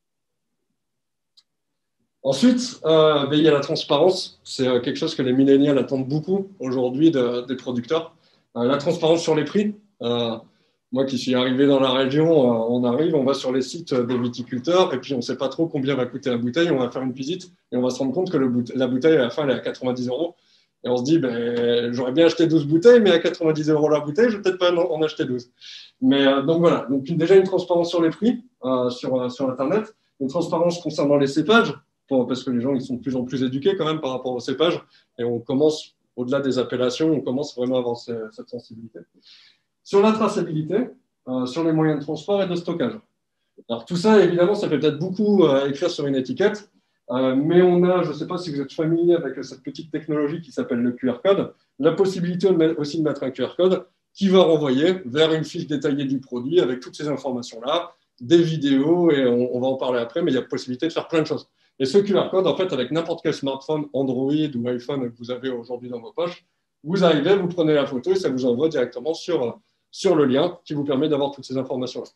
Ensuite, euh, ben, il y a la transparence. C'est euh, quelque chose que les millénials attendent beaucoup aujourd'hui de, des producteurs. Euh, la transparence sur les prix. Euh, Moi qui suis arrivé dans la région, on arrive, on va sur les sites des viticulteurs et puis on ne sait pas trop combien va coûter la bouteille. On va faire une visite et on va se rendre compte que le boute- la bouteille, à la fin, elle est à quatre-vingt-dix euros. Et on se dit, ben, j'aurais bien acheté douze bouteilles, mais à quatre-vingt-dix euros la bouteille, je ne vais peut-être pas en, en acheter douze. Mais euh, donc voilà, donc une, déjà une transparence sur les prix euh, sur, euh, sur Internet. une transparence concernant les cépages, pour, parce que les gens ils sont de plus en plus éduqués quand même par rapport aux cépages, et on commence, au-delà des appellations, on commence vraiment à avoir cette, cette sensibilité. Sur la traçabilité, euh, sur les moyens de transport et de stockage. Alors tout ça, évidemment, ça fait peut-être beaucoup à euh, écrire sur une étiquette, euh, mais on a, je ne sais pas si vous êtes familier avec cette petite technologie qui s'appelle le Q R code, la possibilité de mettre, aussi de mettre un Q R code qui va renvoyer vers une fiche détaillée du produit avec toutes ces informations-là, des vidéos, et on, on va en parler après, mais il y a possibilité de faire plein de choses. Et ce Q R code, en fait, avec n'importe quel smartphone, Android ou iPhone que vous avez aujourd'hui dans vos poches, vous arrivez, vous prenez la photo et ça vous envoie directement sur, sur le lien qui vous permet d'avoir toutes ces informations-là.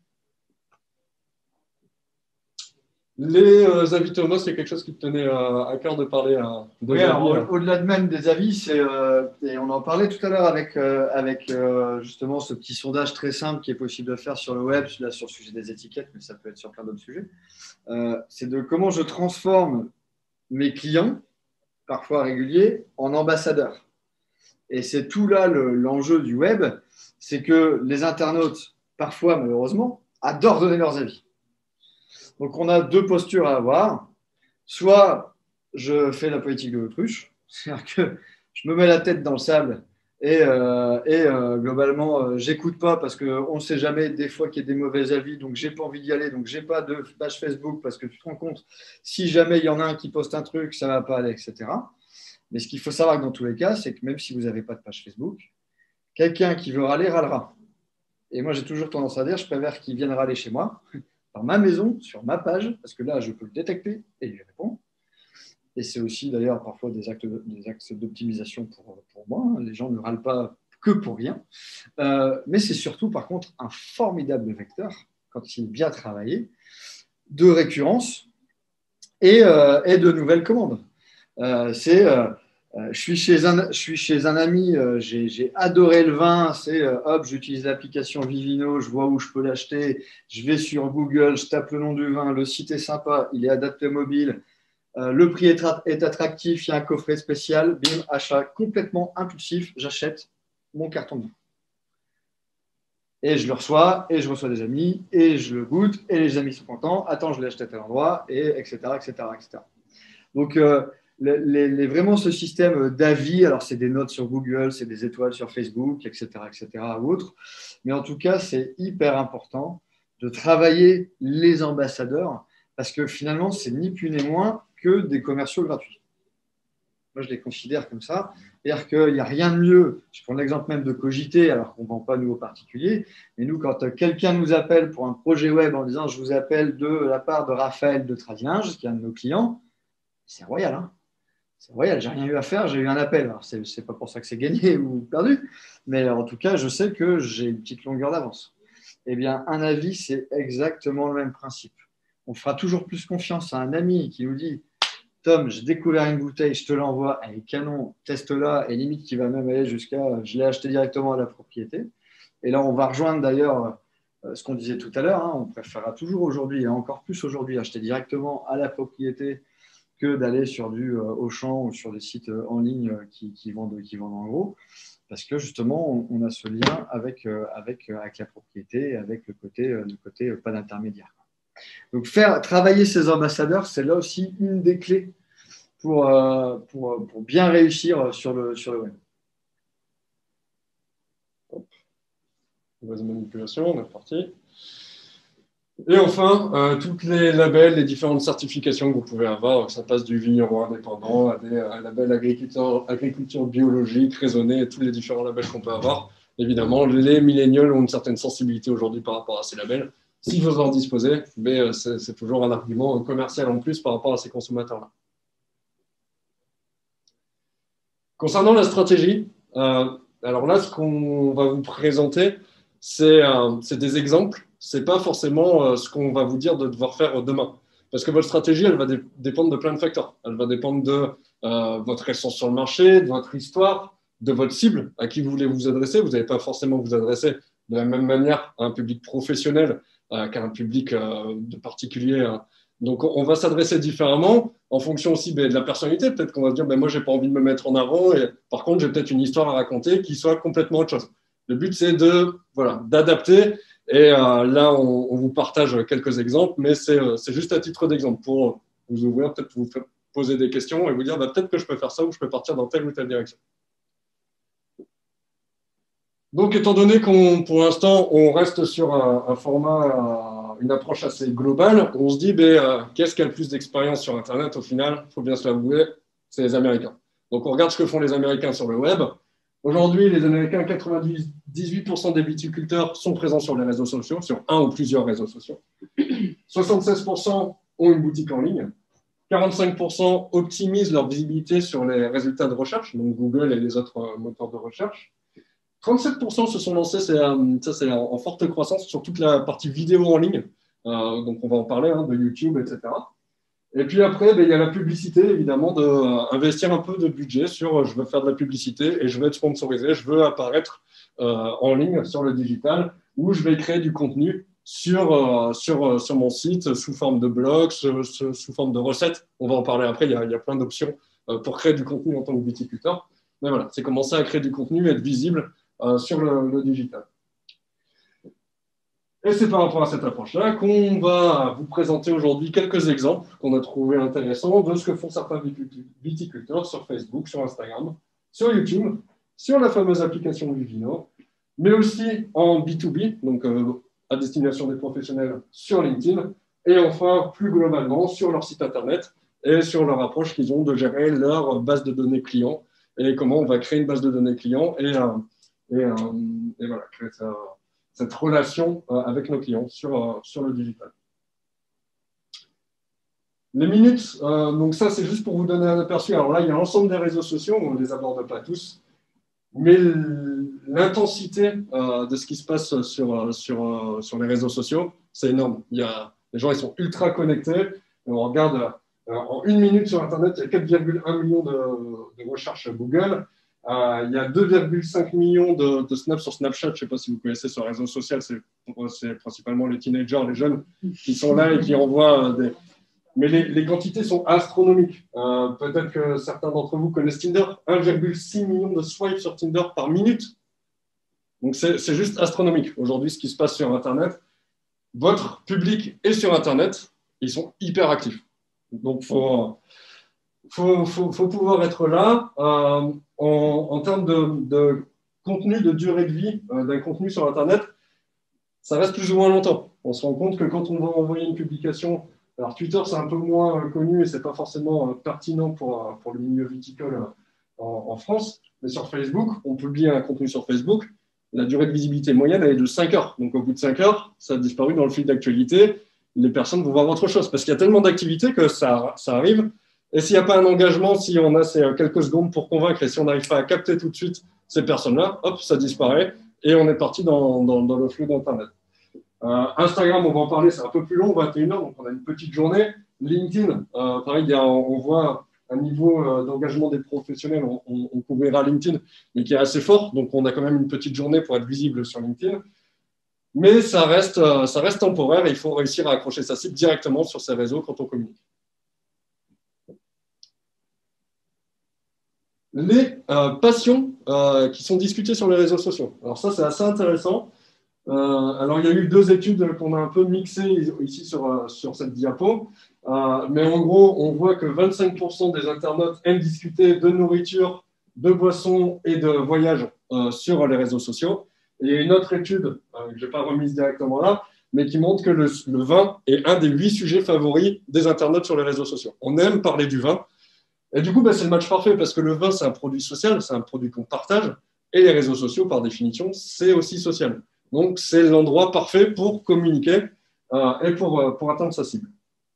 Les euh, avis, Thomas, c'est quelque chose qui te tenait à, à cœur de parler à Oui, alors, au-delà de même des avis, c'est, euh, et on en parlait tout à l'heure avec, euh, avec euh, justement ce petit sondage très simple qui est possible de faire sur le web, là, sur le sujet des étiquettes, mais ça peut être sur plein d'autres sujets. Euh, c'est de comment je transforme mes clients, parfois réguliers, en ambassadeurs. Et c'est tout là le, l'enjeu du web, c'est que les internautes, parfois malheureusement, adorent donner leurs avis. Donc, on a deux postures à avoir. Soit je fais la politique de l'autruche, c'est-à-dire que je me mets la tête dans le sable et, euh, et euh, globalement, euh, j'écoute pas parce qu'on ne sait jamais des fois qu'il y a des mauvais avis, donc j'ai pas envie d'y aller, donc j'ai pas de page Facebook parce que tu te rends compte, si jamais il y en a un qui poste un truc, ça va pas aller, et cetera. Mais ce qu'il faut savoir que dans tous les cas, c'est que même si vous n'avez pas de page Facebook, quelqu'un qui veut râler, râlera. Et moi, j'ai toujours tendance à dire, je préfère qu'il vienne râler chez moi, dans ma maison, sur ma page, parce que là, je peux le détecter et lui répondre. Et c'est aussi d'ailleurs parfois des actes, des axes d'optimisation pour, pour moi. Les gens ne râlent pas que pour rien. Euh, mais c'est surtout, par contre, un formidable vecteur, quand il est bien travaillé, de récurrence et, euh, et de nouvelles commandes. Euh, c'est... Euh, Euh, je, suis chez un, je suis chez un ami, euh, j'ai, j'ai adoré le vin, c'est euh, hop, j'utilise l'application Vivino, je vois où je peux l'acheter, je vais sur Google, je tape le nom du vin, le site est sympa, il est adapté mobile, euh, le prix est, tra- est attractif, il y a un coffret spécial, bim, achat complètement impulsif, j'achète mon carton de vin. Et je le reçois, et je reçois des amis, et je le goûte, et les amis sont contents, attends, je l'ai acheté à tel endroit, et etc., et cetera, et cetera. Donc, euh, Les, les, les, vraiment ce système d'avis, alors c'est des notes sur Google, c'est des étoiles sur Facebook, et cetera, et cetera, ou autres. Mais en tout cas, c'est hyper important de travailler les ambassadeurs parce que finalement, c'est ni plus ni moins que des commerciaux gratuits. Moi, je les considère comme ça. C'est-à-dire qu'il n'y a rien de mieux. Je prends l'exemple même de Cogité, alors qu'on ne vend pas nous aux particuliers. Mais nous, quand quelqu'un nous appelle pour un projet web en disant « je vous appelle de la part de Raphaël de Tradinge », qui est un de nos clients, c'est royal, hein. C'est royal, j'ai rien eu à faire, j'ai eu un appel. Alors, c'est, c'est pas pour ça que c'est gagné ou perdu, mais en tout cas, je sais que j'ai une petite longueur d'avance. Eh bien, un avis, c'est exactement le même principe. On fera toujours plus confiance à un ami qui nous dit « Tom, j'ai découvert une bouteille, je te l'envoie, elle est canon, teste-la, et limite qui va même aller jusqu'à « je l'ai acheté directement à la propriété ». Et là, on va rejoindre d'ailleurs ce qu'on disait tout à l'heure, hein, on préférera toujours aujourd'hui, et encore plus aujourd'hui, acheter directement à la propriété que d'aller sur du euh, Auchan ou sur des sites euh, en ligne euh, qui, qui, vendent, qui vendent en gros, parce que justement, on, on a ce lien avec, euh, avec, euh, avec la propriété, avec le côté, euh, le côté euh, pas d'intermédiaire. Donc, faire travailler ces ambassadeurs, c'est là aussi une des clés pour, euh, pour, pour bien réussir sur le, sur le web. Mauvaise manipulation, on est parti. Et enfin, euh, toutes les labels, les différentes certifications que vous pouvez avoir, ça passe du vigneron indépendant à des à labels agriculture, agriculture biologique, raisonnée, tous les différents labels qu'on peut avoir. Évidemment, les millénials ont une certaine sensibilité aujourd'hui par rapport à ces labels. Si vous en disposez, mais c'est, c'est toujours un argument commercial en plus par rapport à ces consommateurs-là. Concernant la stratégie, euh, alors là, ce qu'on va vous présenter, c'est, euh, c'est des exemples. Ce n'est pas forcément euh, ce qu'on va vous dire de devoir faire demain. Parce que votre stratégie, elle va dé- dépendre de plein de facteurs. Elle va dépendre de euh, votre essence sur le marché, de votre histoire, de votre cible, à qui vous voulez vous adresser. Vous n'allez pas forcément vous adresser de la même manière à un public professionnel euh, qu'à un public euh, de particulier. Euh. Donc, on va s'adresser différemment en fonction aussi ben, de la personnalité. Peut-être qu'on va se dire, ben, moi, je n'ai pas envie de me mettre en avant. Et, par contre, j'ai peut-être une histoire à raconter qui soit complètement autre chose. Le but, c'est de, voilà, d'adapter Et euh, là, on, on vous partage quelques exemples, mais c'est euh, juste à titre d'exemple pour vous ouvrir, peut-être vous faire poser des questions et vous dire bah, peut-être que je peux faire ça ou je peux partir dans telle ou telle direction. Donc, étant donné qu'on, pour l'instant, on reste sur un, un format, une approche assez globale, on se dit, ben, euh, qu'est-ce qui a le plus d'expérience sur Internet au final? Il faut bien se l'avouer, c'est les Américains. Donc, on regarde ce que font les Américains sur le web. Aujourd'hui, les Américains, quatre-vingt-dix-huit pour cent des viticulteurs sont présents sur les réseaux sociaux, sur un ou plusieurs réseaux sociaux. soixante-seize pour cent ont une boutique en ligne. quarante-cinq pour cent optimisent leur visibilité sur les résultats de recherche, donc Google et les autres moteurs de recherche. trente-sept pour cent se sont lancés, ça c'est en forte croissance sur toute la partie vidéo en ligne. Euh, donc on va en parler, hein, de YouTube, et cetera. Et puis après, ben, il y a la publicité, évidemment, d'investir un peu de budget sur je veux faire de la publicité et je veux être sponsorisé, je veux apparaître euh, en ligne sur le digital ou je vais créer du contenu sur, euh, sur, sur mon site sous forme de blog, sous, sous forme de recettes. On va en parler après, il y a, il y a plein d'options euh, pour créer du contenu en tant que viticulteur. Mais voilà, c'est commencer à créer du contenu et être visible Euh, sur le, le digital. Et c'est par rapport à cette approche-là qu'on va vous présenter aujourd'hui quelques exemples qu'on a trouvés intéressants de ce que font certains viticulteurs sur Facebook, sur Instagram, sur YouTube, sur la fameuse application Vivino, mais aussi en B deux B, donc euh, à destination des professionnels sur LinkedIn, et enfin plus globalement sur leur site internet et sur leur approche qu'ils ont de gérer leur base de données clients et comment on va créer une base de données clients et euh, Et, euh, et voilà, créer cette, cette relation euh, avec nos clients sur, euh, sur le digital. Les minutes, euh, donc ça c'est juste pour vous donner un aperçu. Alors là, il y a l'ensemble des réseaux sociaux, on ne les aborde pas tous, mais l'intensité euh, de ce qui se passe sur, sur, sur les réseaux sociaux, c'est énorme. Il y a, les gens ils sont ultra connectés. Et on regarde euh, en une minute sur Internet, il y a quatre virgule un millions de, de recherches Google. Euh, il y a deux virgule cinq millions de, de snaps sur Snapchat. Je ne sais pas si vous connaissez ce réseau social, c'est principalement les teenagers, les jeunes qui sont là et qui envoient des... Mais les, les quantités sont astronomiques. Euh, Peut-être que certains d'entre vous connaissent Tinder. un virgule six million de swipes sur Tinder par minute. Donc c'est juste astronomique. Aujourd'hui, ce qui se passe sur Internet, votre public est sur Internet, ils sont hyper actifs. Donc il faut... Faut, faut, faut pouvoir être là. Euh, en, en termes de, de contenu, de durée de vie euh, d'un contenu sur Internet, ça reste plus ou moins longtemps. On se rend compte que quand on va envoyer une publication, alors Twitter c'est un peu moins euh, connu et c'est pas forcément euh, pertinent pour, euh, pour le milieu viticole euh, en, en France, mais sur Facebook, on publie un contenu sur Facebook, la durée de visibilité moyenne elle est de cinq heures. Donc au bout de cinq heures, ça a disparu dans le fil d'actualité, les personnes vont voir autre chose parce qu'il y a tellement d'activités que ça, ça arrive. Et s'il n'y a pas un engagement, si on a ces quelques secondes pour convaincre et si on n'arrive pas à capter tout de suite ces personnes-là, hop, ça disparaît et on est parti dans, dans, dans le flux d'Internet. Euh, Instagram, on va en parler, c'est un peu plus long, vingt et une heures, donc on a une petite journée. LinkedIn, euh, pareil, il y a, on voit un niveau euh, d'engagement des professionnels, on, on, on couvrira LinkedIn, mais qui est assez fort, donc on a quand même une petite journée pour être visible sur LinkedIn. Mais ça reste, euh, ça reste temporaire et il faut réussir à accrocher sa cible directement sur ces réseaux quand on communique. Les euh, passions euh, qui sont discutées sur les réseaux sociaux. Alors ça, c'est assez intéressant. Euh, alors, il y a eu deux études qu'on a un peu mixées ici sur, sur cette diapo. Euh, mais en gros, on voit que vingt-cinq pour cent des internautes aiment discuter de nourriture, de boissons et de voyages euh, sur les réseaux sociaux. Et il y a une autre étude, euh, que je n'ai pas remise directement là, mais qui montre que le, le vin est un des huit sujets favoris des internautes sur les réseaux sociaux. On aime parler du vin. Et du coup, bah, c'est le match parfait parce que le vin, c'est un produit social, c'est un produit qu'on partage. Et les réseaux sociaux, par définition, c'est aussi social. Donc, c'est l'endroit parfait pour communiquer euh, et pour, euh, pour atteindre sa cible.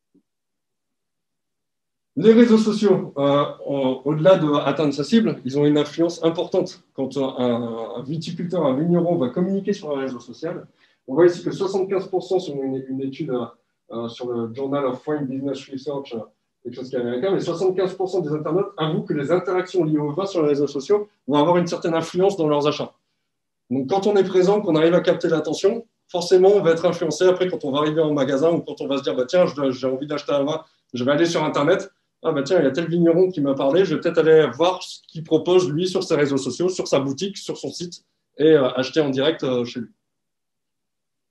Les réseaux sociaux, euh, au-delà d'atteindre sa cible, ils ont une influence importante. Quand un, un viticulteur, un vigneron va communiquer sur un réseau social, on voit ici que soixante-quinze pour cent sur une, une étude euh, sur le Journal of Wine Business Research, quelque chose qui est américain, mais soixante-quinze pour cent des internautes avouent que les interactions liées au vin sur les réseaux sociaux vont avoir une certaine influence dans leurs achats. Donc, quand on est présent, qu'on arrive à capter l'attention, forcément, on va être influencé après quand on va arriver en magasin ou quand on va se dire bah, « Tiens, j'ai envie d'acheter un vin, je vais aller sur Internet. Ah bah tiens, il y a tel vigneron qui m'a parlé, je vais peut-être aller voir ce qu'il propose, lui, sur ses réseaux sociaux, sur sa boutique, sur son site, et euh, acheter en direct euh, chez lui. »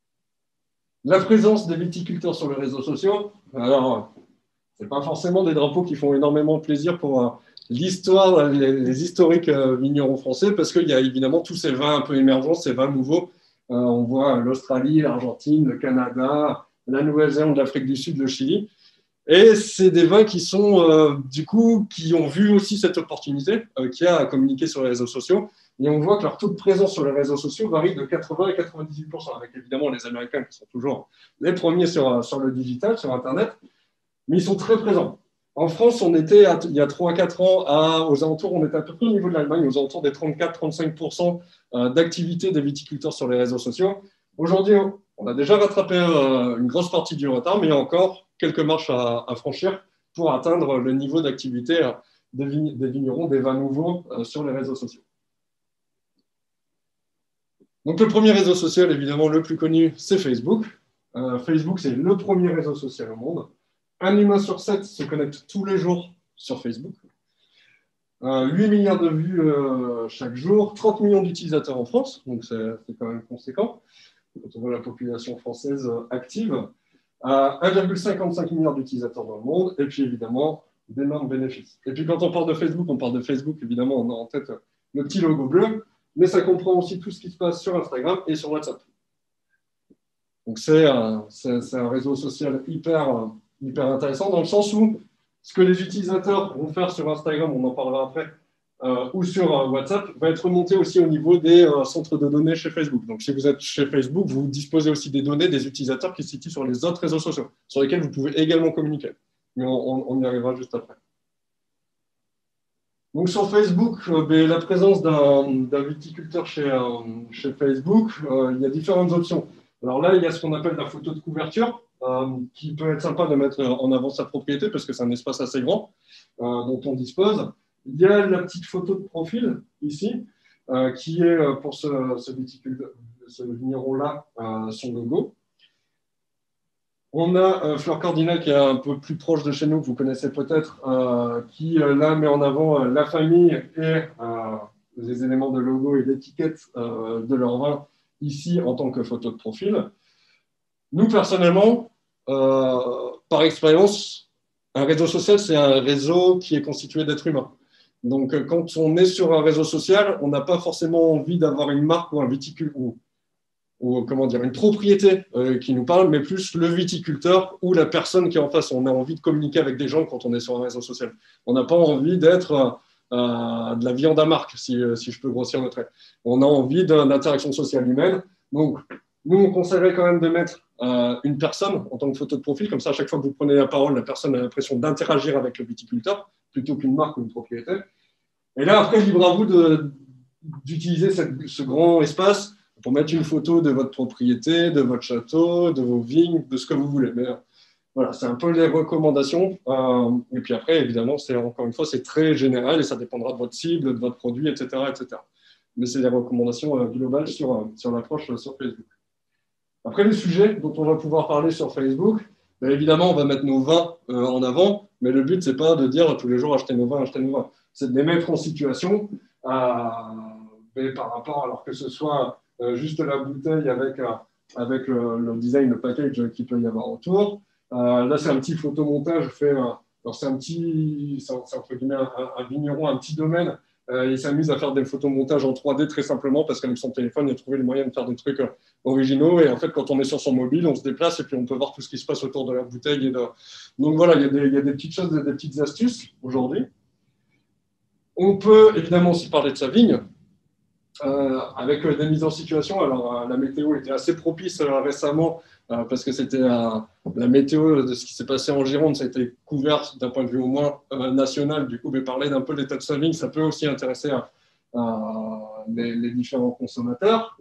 La présence des viticulteurs sur les réseaux sociaux, alors, ce n'est pas forcément des drapeaux qui font énormément plaisir pour euh, l'histoire, les, les historiques euh, vignerons français, parce qu'il y a évidemment tous ces vins un peu émergents, ces vins nouveaux. Euh, on voit l'Australie, l'Argentine, le Canada, la Nouvelle-Zélande, l'Afrique du Sud, le Chili. Et c'est des vins qui sont, euh, du coup, qui ont vu aussi cette opportunité, euh, qui a à communiquer sur les réseaux sociaux. Et on voit que leur taux de présence sur les réseaux sociaux varie de quatre-vingts à quatre-vingt-dix-huit pour cent, avec évidemment les Américains qui sont toujours les premiers sur, sur le digital, sur Internet, mais ils sont très présents. En France, on était, à, il y a trois à quatre ans, à, aux alentours, on était à peu près au niveau de l'Allemagne, aux alentours des trente-quatre à trente-cinq pour cent d'activité des viticulteurs sur les réseaux sociaux. Aujourd'hui, on a déjà rattrapé euh, une grosse partie du retard, mais il y a encore quelques marches à, à franchir pour atteindre le niveau d'activité euh, des, vign des vignerons, des vins nouveaux euh, sur les réseaux sociaux. Donc, le premier réseau social, évidemment, le plus connu, c'est Facebook. Euh, Facebook, c'est le premier réseau social au monde. Un humain sur sept se connecte tous les jours sur Facebook. Euh, huit milliards de vues euh, chaque jour, trente millions d'utilisateurs en France, donc c'est quand même conséquent. Quand on voit la population française euh, active, euh, un virgule cinquante-cinq milliard d'utilisateurs dans le monde, et puis évidemment, d'énormes bénéfices. Et puis quand on parle de Facebook, on parle de Facebook, évidemment, on a en tête le petit logo bleu, mais ça comprend aussi tout ce qui se passe sur Instagram et sur WhatsApp. Donc c'est euh, un réseau social hyper, euh, hyper intéressant dans le sens où ce que les utilisateurs vont faire sur Instagram, on en parlera après, euh, ou sur euh, WhatsApp, va être remonté aussi au niveau des euh, centres de données chez Facebook. Donc si vous êtes chez Facebook, vous disposez aussi des données des utilisateurs qui se situent sur les autres réseaux sociaux, sur lesquels vous pouvez également communiquer. Mais on, on, on y arrivera juste après. Donc sur Facebook, euh, ben, la présence d'un viticulteur chez, euh, chez Facebook, euh, il y a différentes options. Alors là, il y a ce qu'on appelle la photo de couverture, euh, qui peut être sympa de mettre en avant sa propriété parce que c'est un espace assez grand euh, dont on dispose. Il y a la petite photo de profil ici, euh, qui est pour ce, ce viticulteur, ce vigneron-là, euh, son logo. On a euh, Fleur Cordina qui est un peu plus proche de chez nous, que vous connaissez peut-être, euh, qui euh, là met en avant euh, la famille et euh, les éléments de logo et d'étiquette euh, de leur vin ici en tant que photo de profil. Nous, personnellement, euh, par expérience, un réseau social, c'est un réseau qui est constitué d'êtres humains. Donc, quand on est sur un réseau social, on n'a pas forcément envie d'avoir une marque ou un viticule ou, ou comment dire, une propriété euh, qui nous parle, mais plus le viticulteur ou la personne qui est en face. On a envie de communiquer avec des gens quand on est sur un réseau social. On n'a pas envie d'être euh, de la viande à marque, si, si je peux grossir le trait. On a envie d'interaction sociale humaine. Donc, nous, on conseillerait quand même de mettre euh, une personne en tant que photo de profil. Comme ça, à chaque fois que vous prenez la parole, la personne a l'impression d'interagir avec le viticulteur plutôt qu'une marque ou une propriété. Et là, après, libre à vous d'utiliser ce grand espace pour mettre une photo de votre propriété, de votre château, de vos vignes, de ce que vous voulez. Mais voilà, c'est un peu les recommandations. Euh, et puis après, évidemment, c'est encore une fois, c'est très général et ça dépendra de votre cible, de votre produit, et cetera, et cetera. Mais c'est les recommandations euh, globales sur, euh, sur l'approche euh, sur Facebook. Après, les sujets dont on va pouvoir parler sur Facebook, bien évidemment, on va mettre nos vins euh, en avant, mais le but, ce n'est pas de dire tous les jours achetez nos vins, achetez nos vins. C'est de les mettre en situation euh, par rapport, alors que ce soit euh, juste la bouteille avec, euh, avec le, le design, le package qu'il peut y avoir autour. Euh, là, c'est un petit photomontage fait. Euh, alors, c'est un petit, c'est entre guillemets un, un vigneron, un petit domaine. Euh, il s'amuse à faire des photomontages en trois D très simplement parce qu'avec son téléphone, il a trouvé le moyen de faire des trucs euh, originaux. Et en fait, quand on est sur son mobile, on se déplace et puis on peut voir tout ce qui se passe autour de la bouteille. Et de... Donc voilà, il y a des, il y a des petites choses, des, des petites astuces aujourd'hui. On peut évidemment aussi parler de sa vigne euh, avec euh, des mises en situation. Alors, euh, la météo était assez propice euh, récemment euh, parce que c'était euh, la météo de ce qui s'est passé en Gironde, ça a été couvert d'un point de vue au moins euh, national. Du coup, mais parler d'un peu de l'état de sa vigne, ça peut aussi intéresser euh, euh, les, les différents consommateurs.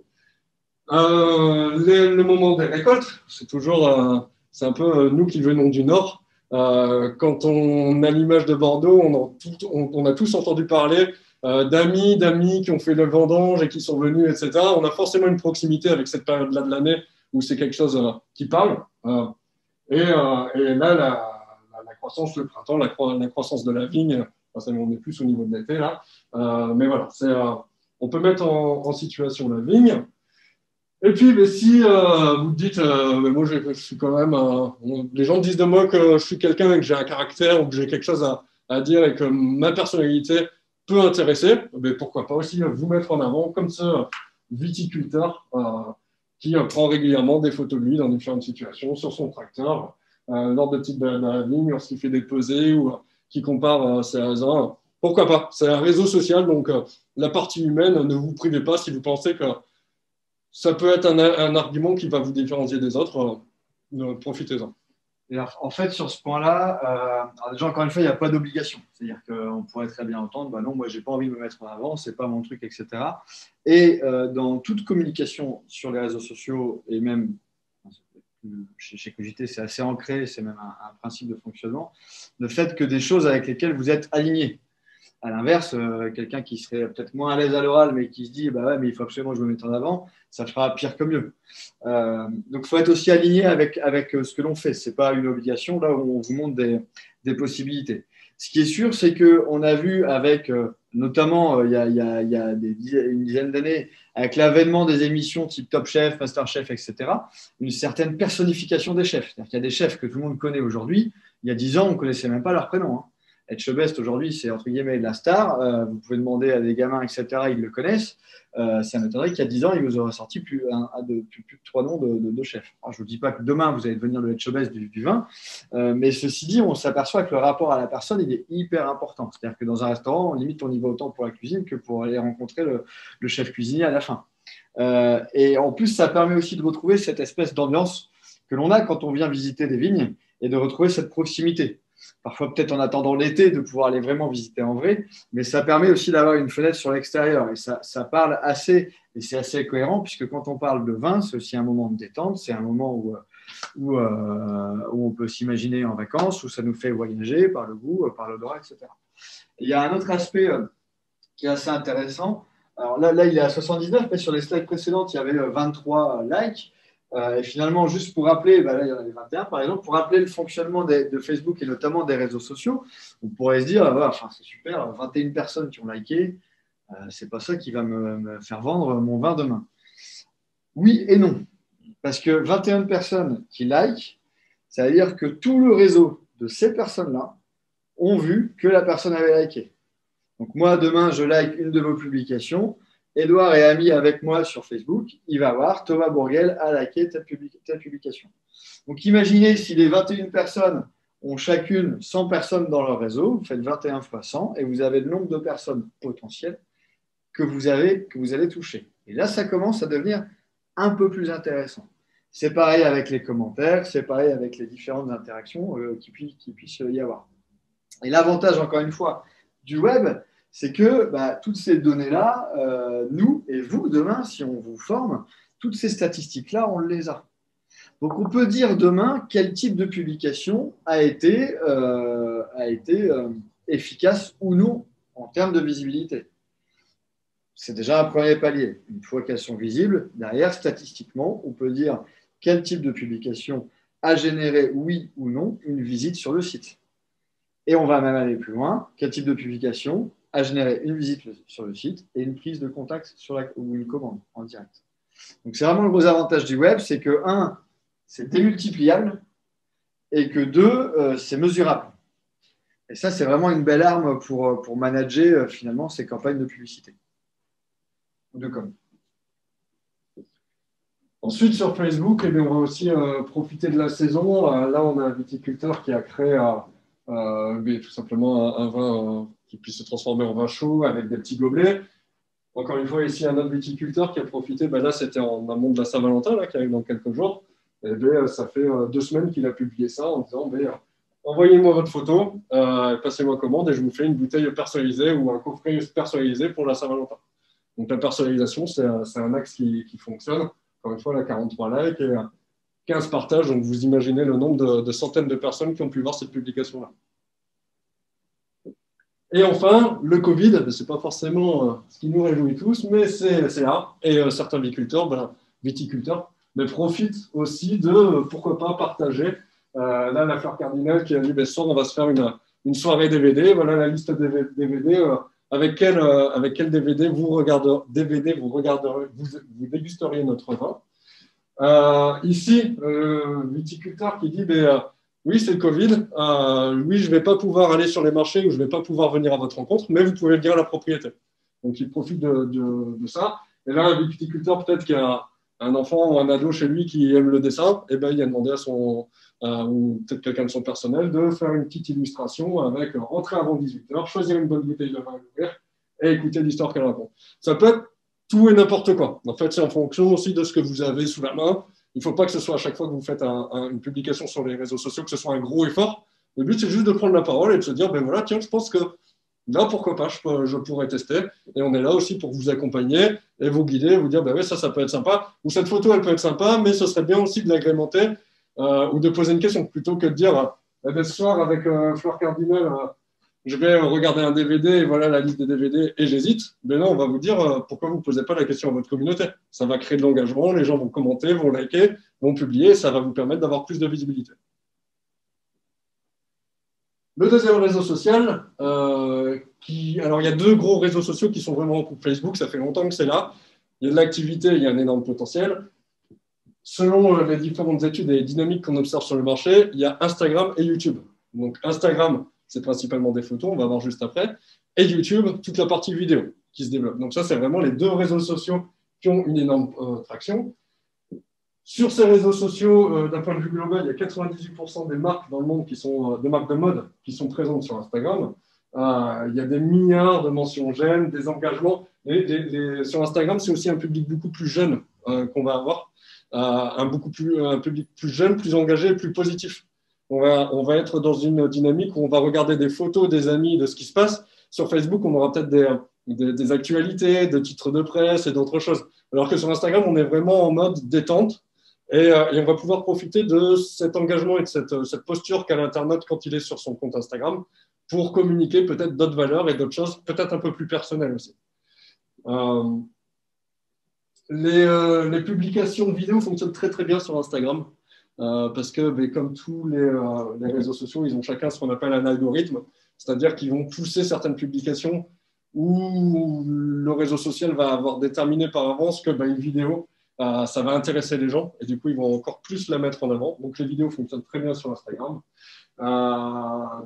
Euh, les, le moment des récoltes, c'est toujours, euh, c'est un peu euh, nous qui venons du Nord. Euh, quand on a l'image de Bordeaux, on, en tout, on, on a tous entendu parler euh, d'amis, d'amis qui ont fait le vendange et qui sont venus, et cetera. On a forcément une proximité avec cette période-là de l'année où c'est quelque chose euh, qui parle. Euh, et, euh, et là, la, la, la croissance, le printemps, la, cro la croissance de la vigne, enfin, on est plus au niveau de l'été là. Euh, mais voilà, c'est, euh, on peut mettre en, en situation la vigne. Et puis, mais si euh, vous dites, euh, mais moi je, je suis quand même, euh, les gens disent de moi que je suis quelqu'un et que j'ai un caractère ou que j'ai quelque chose à, à dire et que ma personnalité peut intéresser, mais pourquoi pas aussi vous mettre en avant comme ce viticulteur euh, qui euh, prend régulièrement des photos de lui dans différentes situations sur son tracteur, euh, lors de petites balades à la vigne, lorsqu'il fait des pesées ou euh, qui compare euh, ses raisins. Pourquoi pas? C'est un réseau social, donc euh, la partie humaine, ne vous privez pas si vous pensez que ça peut être un, un argument qui va vous différencier des autres. Euh, profitez-en. Et en fait, sur ce point-là, euh, déjà, encore une fois, il n'y a pas d'obligation. C'est-à-dire qu'on pourrait très bien entendre, bah non, moi, je n'ai pas envie de me mettre en avant, ce n'est pas mon truc, et cetera. Et euh, dans toute communication sur les réseaux sociaux, et même chez, chez Cogité, c'est assez ancré, c'est même un, un principe de fonctionnement, ne faites que des choses avec lesquelles vous êtes aligné. À l'inverse, euh, quelqu'un qui serait peut-être moins à l'aise à l'oral, mais qui se dit bah ouais, mais il faut absolument que je me mette en avant, ça fera pire que mieux. Euh, donc, il faut être aussi aligné avec, avec ce que l'on fait. Ce n'est pas une obligation, là où on vous montre des, des possibilités. Ce qui est sûr, c'est qu'on a vu avec, euh, notamment euh, il y a, il y a, il y a des dizaines, une dizaine d'années, avec l'avènement des émissions type Top Chef, Master Chef, et cetera, une certaine personnification des chefs. C'est-à-dire qu'il y a des chefs que tout le monde connaît aujourd'hui. Il y a dix ans, on ne connaissait même pas leur prénom. Hein. Etchebest, aujourd'hui, c'est entre guillemets de la star. Euh, vous pouvez demander à des gamins, et cetera, ils le connaissent. Euh, ça m'étonnerait qu'il y a dix ans, il vous aurait sorti plus, un, un de, plus, plus de trois noms de, de, de chefs. Alors, je ne vous dis pas que demain, vous allez devenir le Etchebest du, du vin, euh, mais ceci dit, on s'aperçoit que le rapport à la personne, il est hyper important. C'est-à-dire que dans un restaurant, limite, on y va autant pour la cuisine que pour aller rencontrer le, le chef cuisinier à la fin. Euh, et en plus, ça permet aussi de retrouver cette espèce d'ambiance que l'on a quand on vient visiter des vignes et de retrouver cette proximité. Parfois, peut-être en attendant l'été, de pouvoir aller vraiment visiter en vrai, mais ça permet aussi d'avoir une fenêtre sur l'extérieur. Et ça, ça parle assez, et c'est assez cohérent, puisque quand on parle de vin, c'est aussi un moment de détente, c'est un moment où, où, euh, où on peut s'imaginer en vacances, où ça nous fait voyager par le goût, par l'odorat, et cetera. Et il y a un autre aspect euh, qui est assez intéressant. Alors là, là, il est à soixante-dix-neuf, mais sur les slides précédentes, il y avait vingt-trois likes. Euh, et finalement, juste pour rappeler, bah là, il y en avait vingt et un par exemple, pour rappeler le fonctionnement des, de Facebook et notamment des réseaux sociaux, on pourrait se dire, ah, enfin, c'est super, vingt et une personnes qui ont liké, euh, c'est pas ça qui va me, me faire vendre mon vin demain. Oui et non, parce que vingt et une personnes qui likent, ça veut dire que tout le réseau de ces personnes-là ont vu que la personne avait liké. Donc moi, demain, je like une de vos publications. Edouard est ami avec moi sur Facebook, il va voir Thomas Bourguel a liké telle, public telle publication. Donc imaginez si les vingt et une personnes ont chacune cent personnes dans leur réseau, vous faites vingt et un fois cent et vous avez le nombre de personnes potentielles que vous, avez, que vous allez toucher. Et là, ça commence à devenir un peu plus intéressant. C'est pareil avec les commentaires, c'est pareil avec les différentes interactions euh, qui, puissent, qui puissent y avoir. Et l'avantage, encore une fois, du web, c'est que bah, toutes ces données-là, euh, nous et vous, demain, si on vous forme, toutes ces statistiques-là, on les a. Donc, on peut dire demain quel type de publication a été, euh, a été euh, efficace ou non en termes de visibilité. C'est déjà un premier palier. Une fois qu'elles sont visibles, derrière, statistiquement, on peut dire quel type de publication a généré, oui ou non, une visite sur le site. Et on va même aller plus loin. Quel type de publication a généré une visite sur le site et une prise de contact sur la, ou une commande en direct. Donc, c'est vraiment le gros avantage du web, c'est que, un, c'est démultipliable et que, deux, euh, c'est mesurable. Et ça, c'est vraiment une belle arme pour, pour manager euh, finalement ces campagnes de publicité ou de com. Ensuite, sur Facebook, eh bien, on va aussi euh, profiter de la saison. Euh, là, on a un viticulteur qui a créé euh, euh, mais tout simplement un, un vin euh, qui puisse se transformer en vin chaud avec des petits gobelets. Encore une fois, ici, un autre viticulteur qui a profité. Ben là, c'était en amont de la Saint-Valentin, là, qui arrive dans quelques jours. Et bien, ça fait euh, deux semaines qu'il a publié ça en disant ben, envoyez-moi votre photo, euh, passez-moi commande et je vous fais une bouteille personnalisée ou un coffret personnalisé pour la Saint-Valentin. Donc, la personnalisation, c'est un, c'est un axe qui, qui fonctionne. Encore une fois, la quarante-trois likes et quinze partages. Donc, vous imaginez le nombre de, de centaines de personnes qui ont pu voir cette publication-là. Et enfin, le Covid, ce n'est pas forcément euh, ce qui nous réjouit tous, mais c'est, c'est là. Et euh, certains viticulteurs, ben, viticulteurs mais profitent aussi de, euh, pourquoi pas, partager. Euh, là, la Fleur Cardinal qui a dit, ben, ce soir, on va se faire une, une soirée D V D. Voilà la liste des D V D. Euh, avec, quel, euh, avec quel D V D vous regardez, D V D vous, regarderiez, vous, vous dégusteriez notre vin. Euh, ici, euh, viticulteur qui dit, ben, euh, oui, c'est le Covid, euh, oui, je ne vais pas pouvoir aller sur les marchés ou je ne vais pas pouvoir venir à votre rencontre, mais vous pouvez le dire à la propriété. Donc, il profite de, de, de ça. Et là, un viticulteur, peut-être qu'il y a un enfant ou un ado chez lui qui aime le dessin, et ben, il a demandé à son, euh, ou peut-être quelqu'un de son personnel, de faire une petite illustration avec euh, rentrer avant dix-huit heures, choisir une bonne bouteille de vin à l'ouvrir et écouter l'histoire qu'elle raconte. Ça peut être tout et n'importe quoi. En fait, c'est en fonction aussi de ce que vous avez sous la main. Il ne faut pas que ce soit à chaque fois que vous faites un, un, une publication sur les réseaux sociaux, que ce soit un gros effort. Le but, c'est juste de prendre la parole et de se dire, ben voilà, tiens, je pense que là, pourquoi pas, je, je pourrais tester. Et on est là aussi pour vous accompagner et vous guider, vous dire, ben oui, ça, ça peut être sympa. Ou cette photo, elle peut être sympa, mais ce serait bien aussi de l'agrémenter euh, ou de poser une question plutôt que de dire, eh ben, ce soir, avec euh, Fleur Cardinal, euh, je vais regarder un D V D et voilà la liste des D V D et j'hésite. Mais là, on va vous dire euh, pourquoi vous ne posez pas la question à votre communauté. Ça va créer de l'engagement, les gens vont commenter, vont liker, vont publier, ça va vous permettre d'avoir plus de visibilité. Le deuxième réseau social, euh, qui, alors il y a deux gros réseaux sociaux qui sont vraiment pour Facebook, ça fait longtemps que c'est là. Il y a de l'activité, il y a un énorme potentiel. Selon les différentes études et les dynamiques qu'on observe sur le marché, il y a Instagram et YouTube. Donc Instagram, c'est principalement des photos, on va voir juste après. Et YouTube, toute la partie vidéo qui se développe. Donc ça, c'est vraiment les deux réseaux sociaux qui ont une énorme euh, traction. Sur ces réseaux sociaux, euh, d'un point de vue global, il y a quatre-vingt-dix-huit pour cent des marques dans le monde, qui sont, euh, des marques de mode, qui sont présentes sur Instagram. Euh, il y a des milliards de mentions j'aime, des engagements. Et les, les, sur Instagram, c'est aussi un public beaucoup plus jeune euh, qu'on va avoir. Euh, un, beaucoup plus, un public plus jeune, plus engagé et plus positif. On va, on va être dans une dynamique où on va regarder des photos des amis de ce qui se passe. Sur Facebook, on aura peut-être des, des, des actualités, des titres de presse et d'autres choses. Alors que sur Instagram, on est vraiment en mode détente. Et, euh, et on va pouvoir profiter de cet engagement et de cette, cette posture qu'a l'internaute quand il est sur son compte Instagram pour communiquer peut-être d'autres valeurs et d'autres choses, peut-être un peu plus personnelles aussi. Euh, les, euh, les publications vidéo fonctionnent très très bien sur Instagram euh, parce que ben, comme tous les, euh, les réseaux sociaux, ils ont chacun ce qu'on appelle un algorithme, c'est-à-dire qu'ils vont pousser certaines publications où le réseau social va avoir déterminé par avance que ben, une vidéo Euh, ça va intéresser les gens et du coup, ils vont encore plus la mettre en avant. Donc, les vidéos fonctionnent très bien sur Instagram. Euh,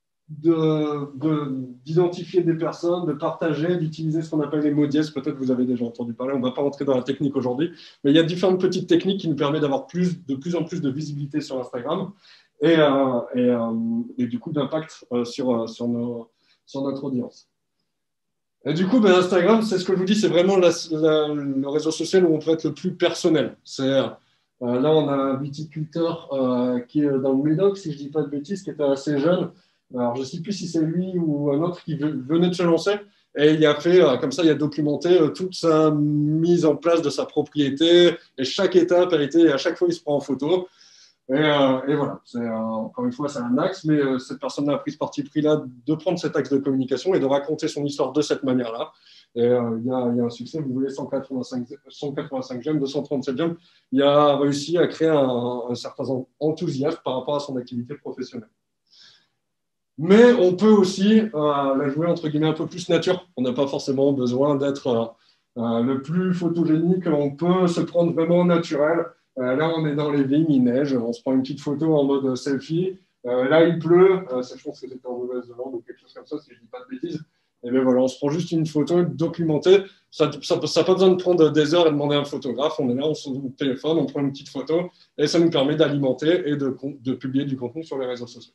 d'identifier de, de, des personnes, de partager, d'utiliser ce qu'on appelle les mots dièses. Peut-être vous avez déjà entendu parler. On ne va pas rentrer dans la technique aujourd'hui, mais il y a différentes petites techniques qui nous permettent d'avoir plus, de plus en plus de visibilité sur Instagram et, euh, et, euh, et du coup d'impact euh, sur, sur, nos, sur notre audience. Et du coup, ben, Instagram, c'est ce que je vous dis, c'est vraiment la, la, le réseau social où on peut être le plus personnel. C'est, euh, là, on a un viticulteur euh, qui est dans le Médoc, si je ne dis pas de bêtises, qui était assez jeune. Alors, je ne sais plus si c'est lui ou un autre qui venait de se lancer. Et il a fait, euh, comme ça, il a documenté euh, toute sa mise en place de sa propriété. Et chaque étape a été, et à chaque fois, il se prend en photo. Et, euh, et voilà, c'est, euh, encore une fois, c'est un axe, mais euh, cette personne a pris ce parti pris-là de prendre cet axe de communication et de raconter son histoire de cette manière-là. Et euh, il y, y a un succès, vous voyez, cent quatre-vingt-cinq j'aime, deux cent trente-sept j'aime. Il a réussi à créer un, un certain enthousiasme par rapport à son activité professionnelle. Mais on peut aussi euh, la jouer, entre guillemets, un peu plus nature. On n'a pas forcément besoin d'être euh, euh, le plus photogénique. On peut se prendre vraiment naturel. Euh, là, on est dans les vignes, il neige, on se prend une petite photo en mode selfie. Euh, là, il pleut, euh, je pense que c'était en Nouvelle-Zélande ou quelque chose comme ça, si je ne dis pas de bêtises. Et bien voilà, on se prend juste une photo documentée. Ça n'a pas besoin de prendre des heures et de demander à un photographe. On est là, on se téléphone, on prend une petite photo et ça nous permet d'alimenter et de, de publier du contenu sur les réseaux sociaux.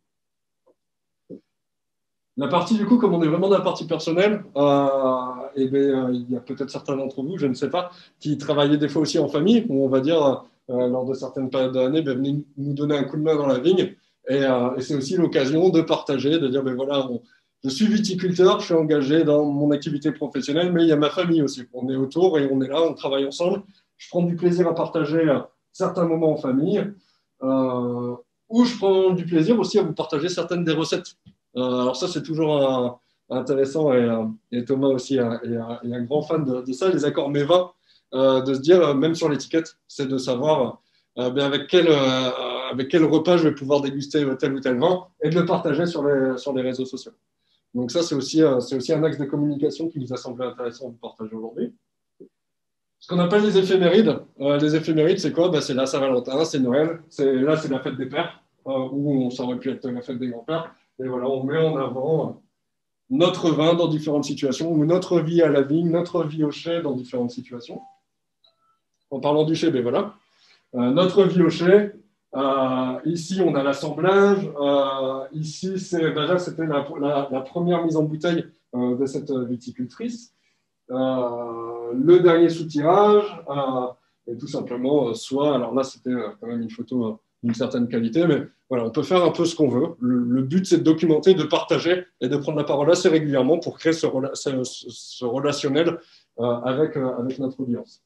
La partie, du coup, comme on est vraiment dans la partie personnelle, euh, et bien, euh, il y a peut-être certains d'entre vous, je ne sais pas, qui travaillaient des fois aussi en famille, où on va dire, euh, lors de certaines périodes de l'année, ben, venez nous donner un coup de main dans la vigne. Et, euh, et c'est aussi l'occasion de partager, de dire, ben voilà, on, je suis viticulteur, je suis engagé dans mon activité professionnelle, mais il y a ma famille aussi. On est autour et on est là, on travaille ensemble. Je prends du plaisir à partager certains moments en famille, euh, ou je prends du plaisir aussi à vous partager certaines des recettes. Euh, alors ça, c'est toujours un, intéressant et, et Thomas aussi est un, est un grand fan de, de ça, les accords mévins, euh, de se dire, même sur l'étiquette, c'est de savoir euh, bien avec, quel, euh, avec quel repas je vais pouvoir déguster tel ou tel vin et de le partager sur les, sur les réseaux sociaux. Donc ça, c'est aussi, c'est aussi un axe de communication qui nous a semblé intéressant de partager aujourd'hui. qu'on appelle les éphémérides. Euh, les éphémérides, c'est quoi? Bah, c'est la Saint-Valentin, c'est Noël. Là, c'est la fête des pères, euh, où ça aurait pu être la fête des grands-pères. Et voilà, on met en avant notre vin dans différentes situations, ou notre vie à la vigne, notre vie au chai dans différentes situations. En parlant du chai, ben voilà. Euh, notre vie au chai, euh, ici, on a l'assemblage. Euh, ici, déjà, c'était la, la, la première mise en bouteille euh, de cette viticultrice. Euh, le dernier sous-tirage, euh, et tout simplement, euh, soit, alors là, c'était euh, quand même une photo euh, d'une certaine qualité, mais voilà, on peut faire un peu ce qu'on veut. Le, le but, c'est de documenter, de partager et de prendre la parole assez régulièrement pour créer ce, rela ce, ce relationnel euh, avec, euh, avec notre audience.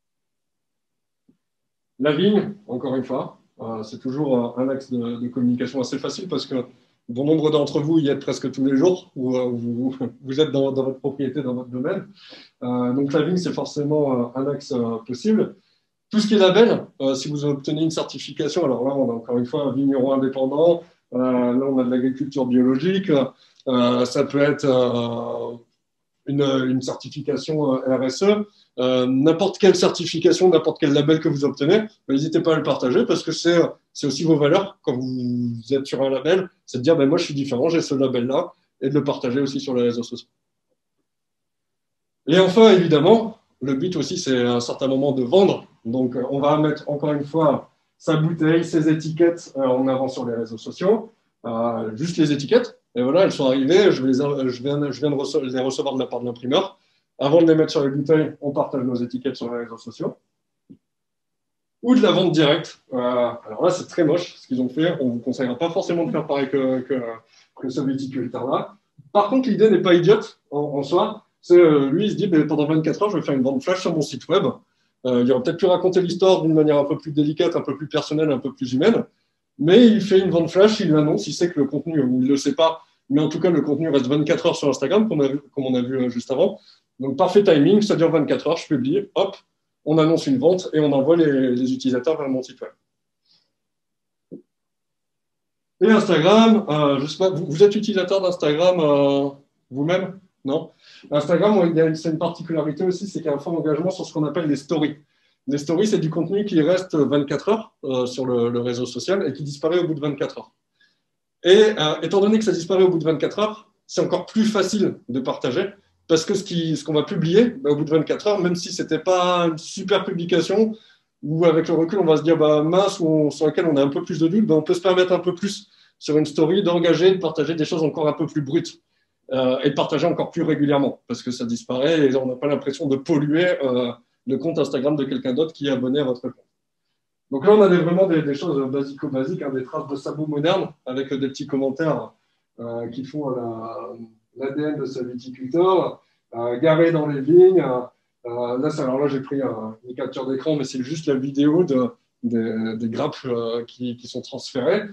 La vigne, encore une fois, euh, c'est toujours un axe de, de communication assez facile parce que bon nombre d'entre vous y êtes presque tous les jours ou euh, vous, vous êtes dans, dans votre propriété, dans votre domaine. Euh, donc la vigne, c'est forcément un axe euh, possible. Tout ce qui est label, euh, si vous obtenez une certification, alors là, on a encore une fois un vigneron indépendant, euh, là, on a de l'agriculture biologique, euh, ça peut être euh, une, une certification euh, R S E, euh, n'importe quelle certification, n'importe quel label que vous obtenez, n'hésitez pas à le partager parce que c'est aussi vos valeurs quand vous êtes sur un label, c'est de dire ben, moi je suis différent, j'ai ce label-là, et de le partager aussi sur les réseaux sociaux. Et enfin, évidemment, le but aussi, c'est à un certain moment de vendre. Donc, on va mettre encore une fois sa bouteille, ses étiquettes euh, en avant sur les réseaux sociaux. Euh, juste les étiquettes. Et voilà, elles sont arrivées. Je, les, je viens, je viens de rece les recevoir de la part de l'imprimeur. Avant de les mettre sur les bouteilles, on partage nos étiquettes sur les réseaux sociaux. Ou de la vente directe. Euh, alors là, c'est très moche ce qu'ils ont fait. On ne vous conseillera pas forcément de faire pareil que, que, que ce viticulteur-là. Par contre, l'idée n'est pas idiote en, en soi. Euh, lui, il se dit, ben, pendant vingt-quatre heures, je vais faire une vente flash sur mon site web. Euh, il aurait peut-être pu raconter l'histoire d'une manière un peu plus délicate, un peu plus personnelle, un peu plus humaine. Mais il fait une vente flash, il l'annonce, il sait que le contenu, ou il ne le sait pas, mais en tout cas, le contenu reste vingt-quatre heures sur Instagram, comme on a vu, comme on a vu juste avant. Donc, parfait timing, ça dure vingt-quatre heures, je publie, hop, on annonce une vente et on envoie les, les utilisateurs vers mon site web. Et Instagram, euh, je sais pas, vous, vous êtes utilisateur d'Instagram euh, vous-même? Non. Instagram, c'est une particularité aussi, c'est qu'il y a un fort engagement sur ce qu'on appelle les stories. Les stories, c'est du contenu qui reste vingt-quatre heures euh, sur le, le réseau social et qui disparaît au bout de vingt-quatre heures. Et euh, étant donné que ça disparaît au bout de vingt-quatre heures, c'est encore plus facile de partager parce que ce qu'on ce qu'on va publier, bah, au bout de vingt-quatre heures, même si ce n'était pas une super publication, ou avec le recul, on va se dire bah, mince, ou on, sur laquelle on a un peu plus de doute, bah, on peut se permettre un peu plus sur une story d'engager, de partager des choses encore un peu plus brutes. Euh, et de partager encore plus régulièrement, parce que ça disparaît et on n'a pas l'impression de polluer euh, le compte Instagram de quelqu'un d'autre qui est abonné à votre compte. Donc là, on a des, vraiment des, des choses basico-basiques, hein, des traces de sabot modernes, avec des petits commentaires euh, qui font l'A D N de ce viticulteur, euh, garé dans les vignes. Euh, là, alors là, j'ai pris un, une capture d'écran, mais c'est juste la vidéo de, de, des grappes euh, qui, qui sont transférées.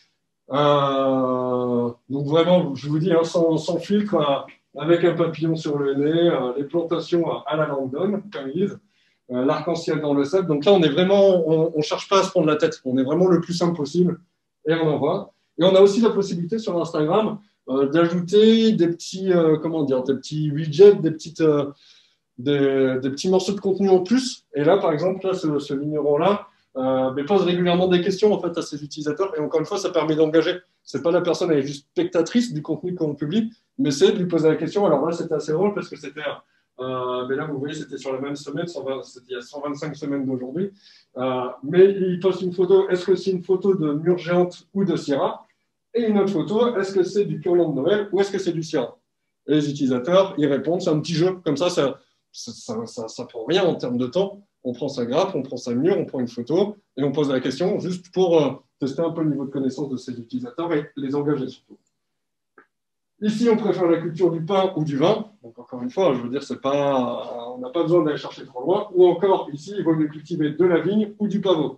Euh, donc vraiment, je vous dis, hein, sans, sans filtre, euh, avec un papillon sur le nez, euh, les plantations euh, à la Langdon, comme ils disent, euh, l'arc-en-ciel dans le sable. Donc là, on est vraiment, on ne cherche pas à se prendre la tête. On est vraiment le plus simple possible et on envoie. Et on a aussi la possibilité sur Instagram euh, d'ajouter des petits, euh, comment dire, des petits widgets, des petites, euh, des, des petits morceaux de contenu en plus. Et là, par exemple, là, ce, ce vigneron-là, Euh, mais pose régulièrement des questions en fait, à ses utilisateurs. Et encore une fois, ça permet d'engager. Ce n'est pas la personne, elle est juste spectatrice du contenu qu'on publie, mais c'est de lui poser la question. Alors là, c'était assez drôle parce que c'était, euh, mais là, vous voyez, c'était sur la même semaine, c'était il y a cent vingt-cinq semaines d'aujourd'hui. Euh, mais il poste une photo. Est-ce que c'est une photo de mûre géante ou de Syrah? Et une autre photo, est-ce que c'est du Pur-Blanc de Noël ou est-ce que c'est du Syrah? Et les utilisateurs, ils répondent. C'est un petit jeu. Comme ça, ça ça, ça, ça, ça prend rien en termes de temps. On prend sa grappe, on prend sa mûre, on prend une photo et on pose la question juste pour euh, tester un peu le niveau de connaissance de ces utilisateurs et les engager surtout. Ici, on préfère la culture du pain ou du vin. Donc, encore une fois, je veux dire, c'est pas, on n'a pas besoin d'aller chercher trop loin. Ou encore, ici, il vaut mieux cultiver de la vigne ou du pavot.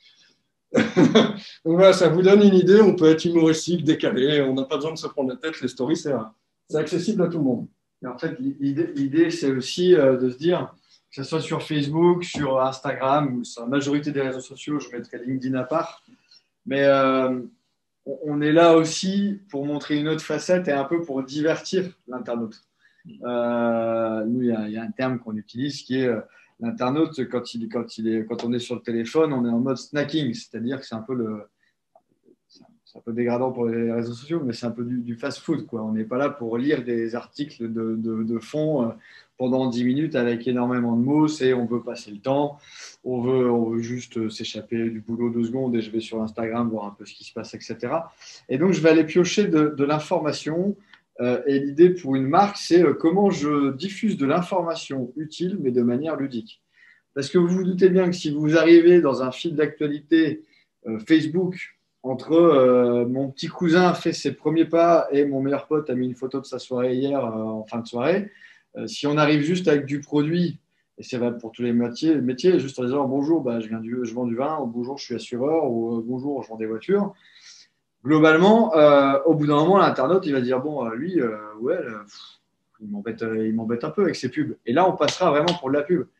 Donc voilà, ça vous donne une idée. On peut être humoristique, décalé. On n'a pas besoin de se prendre la tête. Les stories, c'est accessible à tout le monde. Et en fait, l'idée, c'est aussi euh, de se dire, que ce soit sur Facebook, sur Instagram ou sur la majorité des réseaux sociaux, je mettrai LinkedIn à part. Mais euh, on est là aussi pour montrer une autre facette et un peu pour divertir l'internaute. Euh, nous, il y, y a un terme qu'on utilise qui est euh, l'internaute, quand, il, quand, il est, quand on est sur le téléphone, on est en mode snacking, c'est-à-dire que c'est un peu le. C'est un peu dégradant pour les réseaux sociaux, mais c'est un peu du, du fast-food, quoi. On n'est pas là pour lire des articles de, de, de fond euh, pendant dix minutes avec énormément de mots. C'est on veut passer le temps, on veut, on veut juste euh, s'échapper du boulot deux secondes et je vais sur Instagram voir un peu ce qui se passe, et cetera. Et donc, je vais aller piocher de, de l'information. Euh, et l'idée pour une marque, c'est euh, comment je diffuse de l'information utile, mais de manière ludique. Parce que vous vous doutez bien que si vous arrivez dans un fil d'actualité euh, Facebook, entre euh, mon petit cousin a fait ses premiers pas et mon meilleur pote a mis une photo de sa soirée hier euh, en fin de soirée, euh, si on arrive juste avec du produit, et c'est vrai pour tous les métiers, métiers juste en disant bonjour, bah, je, viens du, je vends du vin, ou bonjour, je suis assureur, ou euh, bonjour, je vends des voitures, globalement, euh, au bout d'un moment, l'internaute, il va dire bon, euh, lui, euh, ouais, euh, pff, il m'embête, euh, il m'embête un peu avec ses pubs. Et là, on passera vraiment pour de la pub.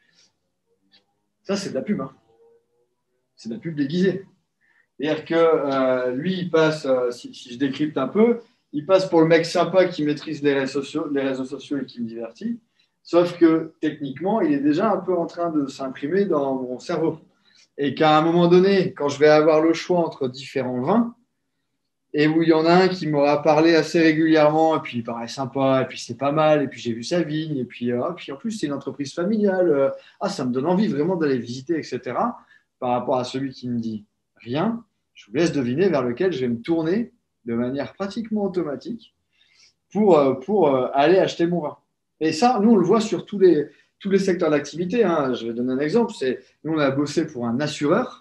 Ça, c'est de la pub. Hein. C'est de la pub déguisée. C'est-à-dire que euh, lui, il passe, euh, si, si je décrypte un peu, il passe pour le mec sympa qui maîtrise les réseaux sociaux, les réseaux sociaux et qui me divertit. Sauf que techniquement, il est déjà un peu en train de s'imprimer dans mon cerveau. Et qu'à un moment donné, quand je vais avoir le choix entre différents vins, et où il y en a un qui m'aura parlé assez régulièrement, et puis il paraît sympa, et puis c'est pas mal, et puis j'ai vu sa vigne, et puis, euh, puis en plus c'est une entreprise familiale, euh, ah, ça me donne envie vraiment d'aller visiter, et cetera. Par rapport à celui qui me dit rien, je vous laisse deviner vers lequel je vais me tourner de manière pratiquement automatique pour, euh, pour euh, aller acheter mon vin. Et ça, nous on le voit sur tous les, tous les secteurs d'activité. Hein. Je vais donner un exemple, c'est, nous on a bossé pour un assureur.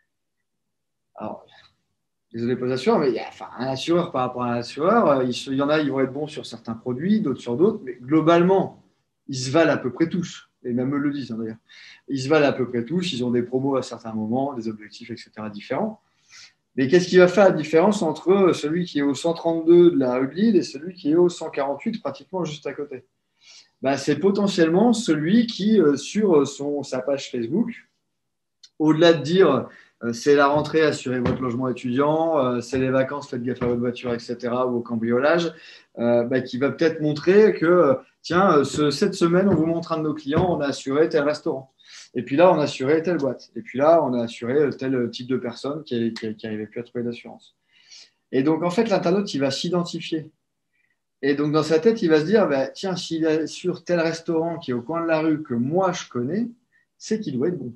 Alors, désolé pour les assureurs, mais il y a enfin, un assureur par rapport à un assureur. Il, il y en a, ils vont être bons sur certains produits, d'autres sur d'autres, mais globalement, ils se valent à peu près tous. Et même eux le disent, hein, d'ailleurs. Ils se valent à peu près tous. Ils ont des promos à certains moments, des objectifs, et cetera différents. Mais qu'est-ce qui va faire la différence entre celui qui est au cent trente-deux de la rue de Lille et celui qui est au cent quarante-huit, pratiquement juste à côté? Ben, c'est potentiellement celui qui, euh, sur son, sa page Facebook, au-delà de dire euh, c'est la rentrée, assurez votre logement étudiant, euh, c'est les vacances, faites gaffe à votre voiture, et cetera, ou au cambriolage, euh, bah, qui va peut-être montrer que, euh, tiens, ce, cette semaine, on vous montre un de nos clients, on a assuré tel restaurant. Et puis là, on a assuré telle boîte. Et puis là, on a assuré tel type de personne qui n'arrivait plus à trouver d'assurance. Et donc, en fait, l'internaute, il va s'identifier. Et donc, dans sa tête, il va se dire, bah, tiens, s'il assure tel restaurant qui est au coin de la rue que moi, je connais, c'est qu'il doit être bon.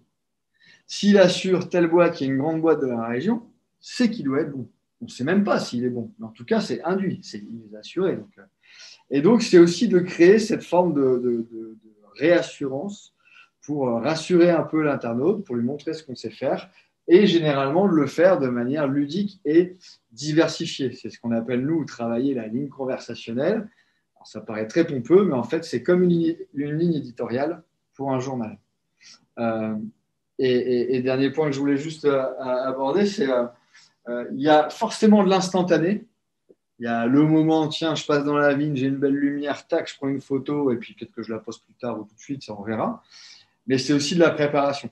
S'il assure telle boîte qui est une grande boîte de la région, c'est qu'il doit être bon. On ne sait même pas s'il est bon. Mais en tout cas, c'est induit. C'est, il est assuré. Donc. Et donc, c'est aussi de créer cette forme de, de, de, de réassurance pour rassurer un peu l'internaute, pour lui montrer ce qu'on sait faire et généralement de le faire de manière ludique et diversifiée. C'est ce qu'on appelle, nous, travailler la ligne conversationnelle. Alors, ça paraît très pompeux, mais en fait, c'est comme une ligne, une ligne éditoriale pour un journal. Euh, Et, et, et dernier point que je voulais juste euh, aborder, c'est euh, euh, il y a forcément de l'instantané. Il y a le moment, tiens, je passe dans la vigne, j'ai une belle lumière, tac, je prends une photo et puis peut-être que je la poste plus tard ou tout de suite, ça on verra. Mais c'est aussi de la préparation.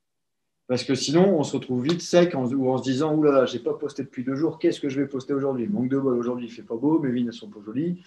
Parce que sinon, on se retrouve vite sec en, ou en se disant, oulala, là là, je n'ai pas posté depuis deux jours, qu'est-ce que je vais poster aujourd'hui? Manque de bol, aujourd'hui il ne fait pas beau, mes vignes ne sont pas jolies.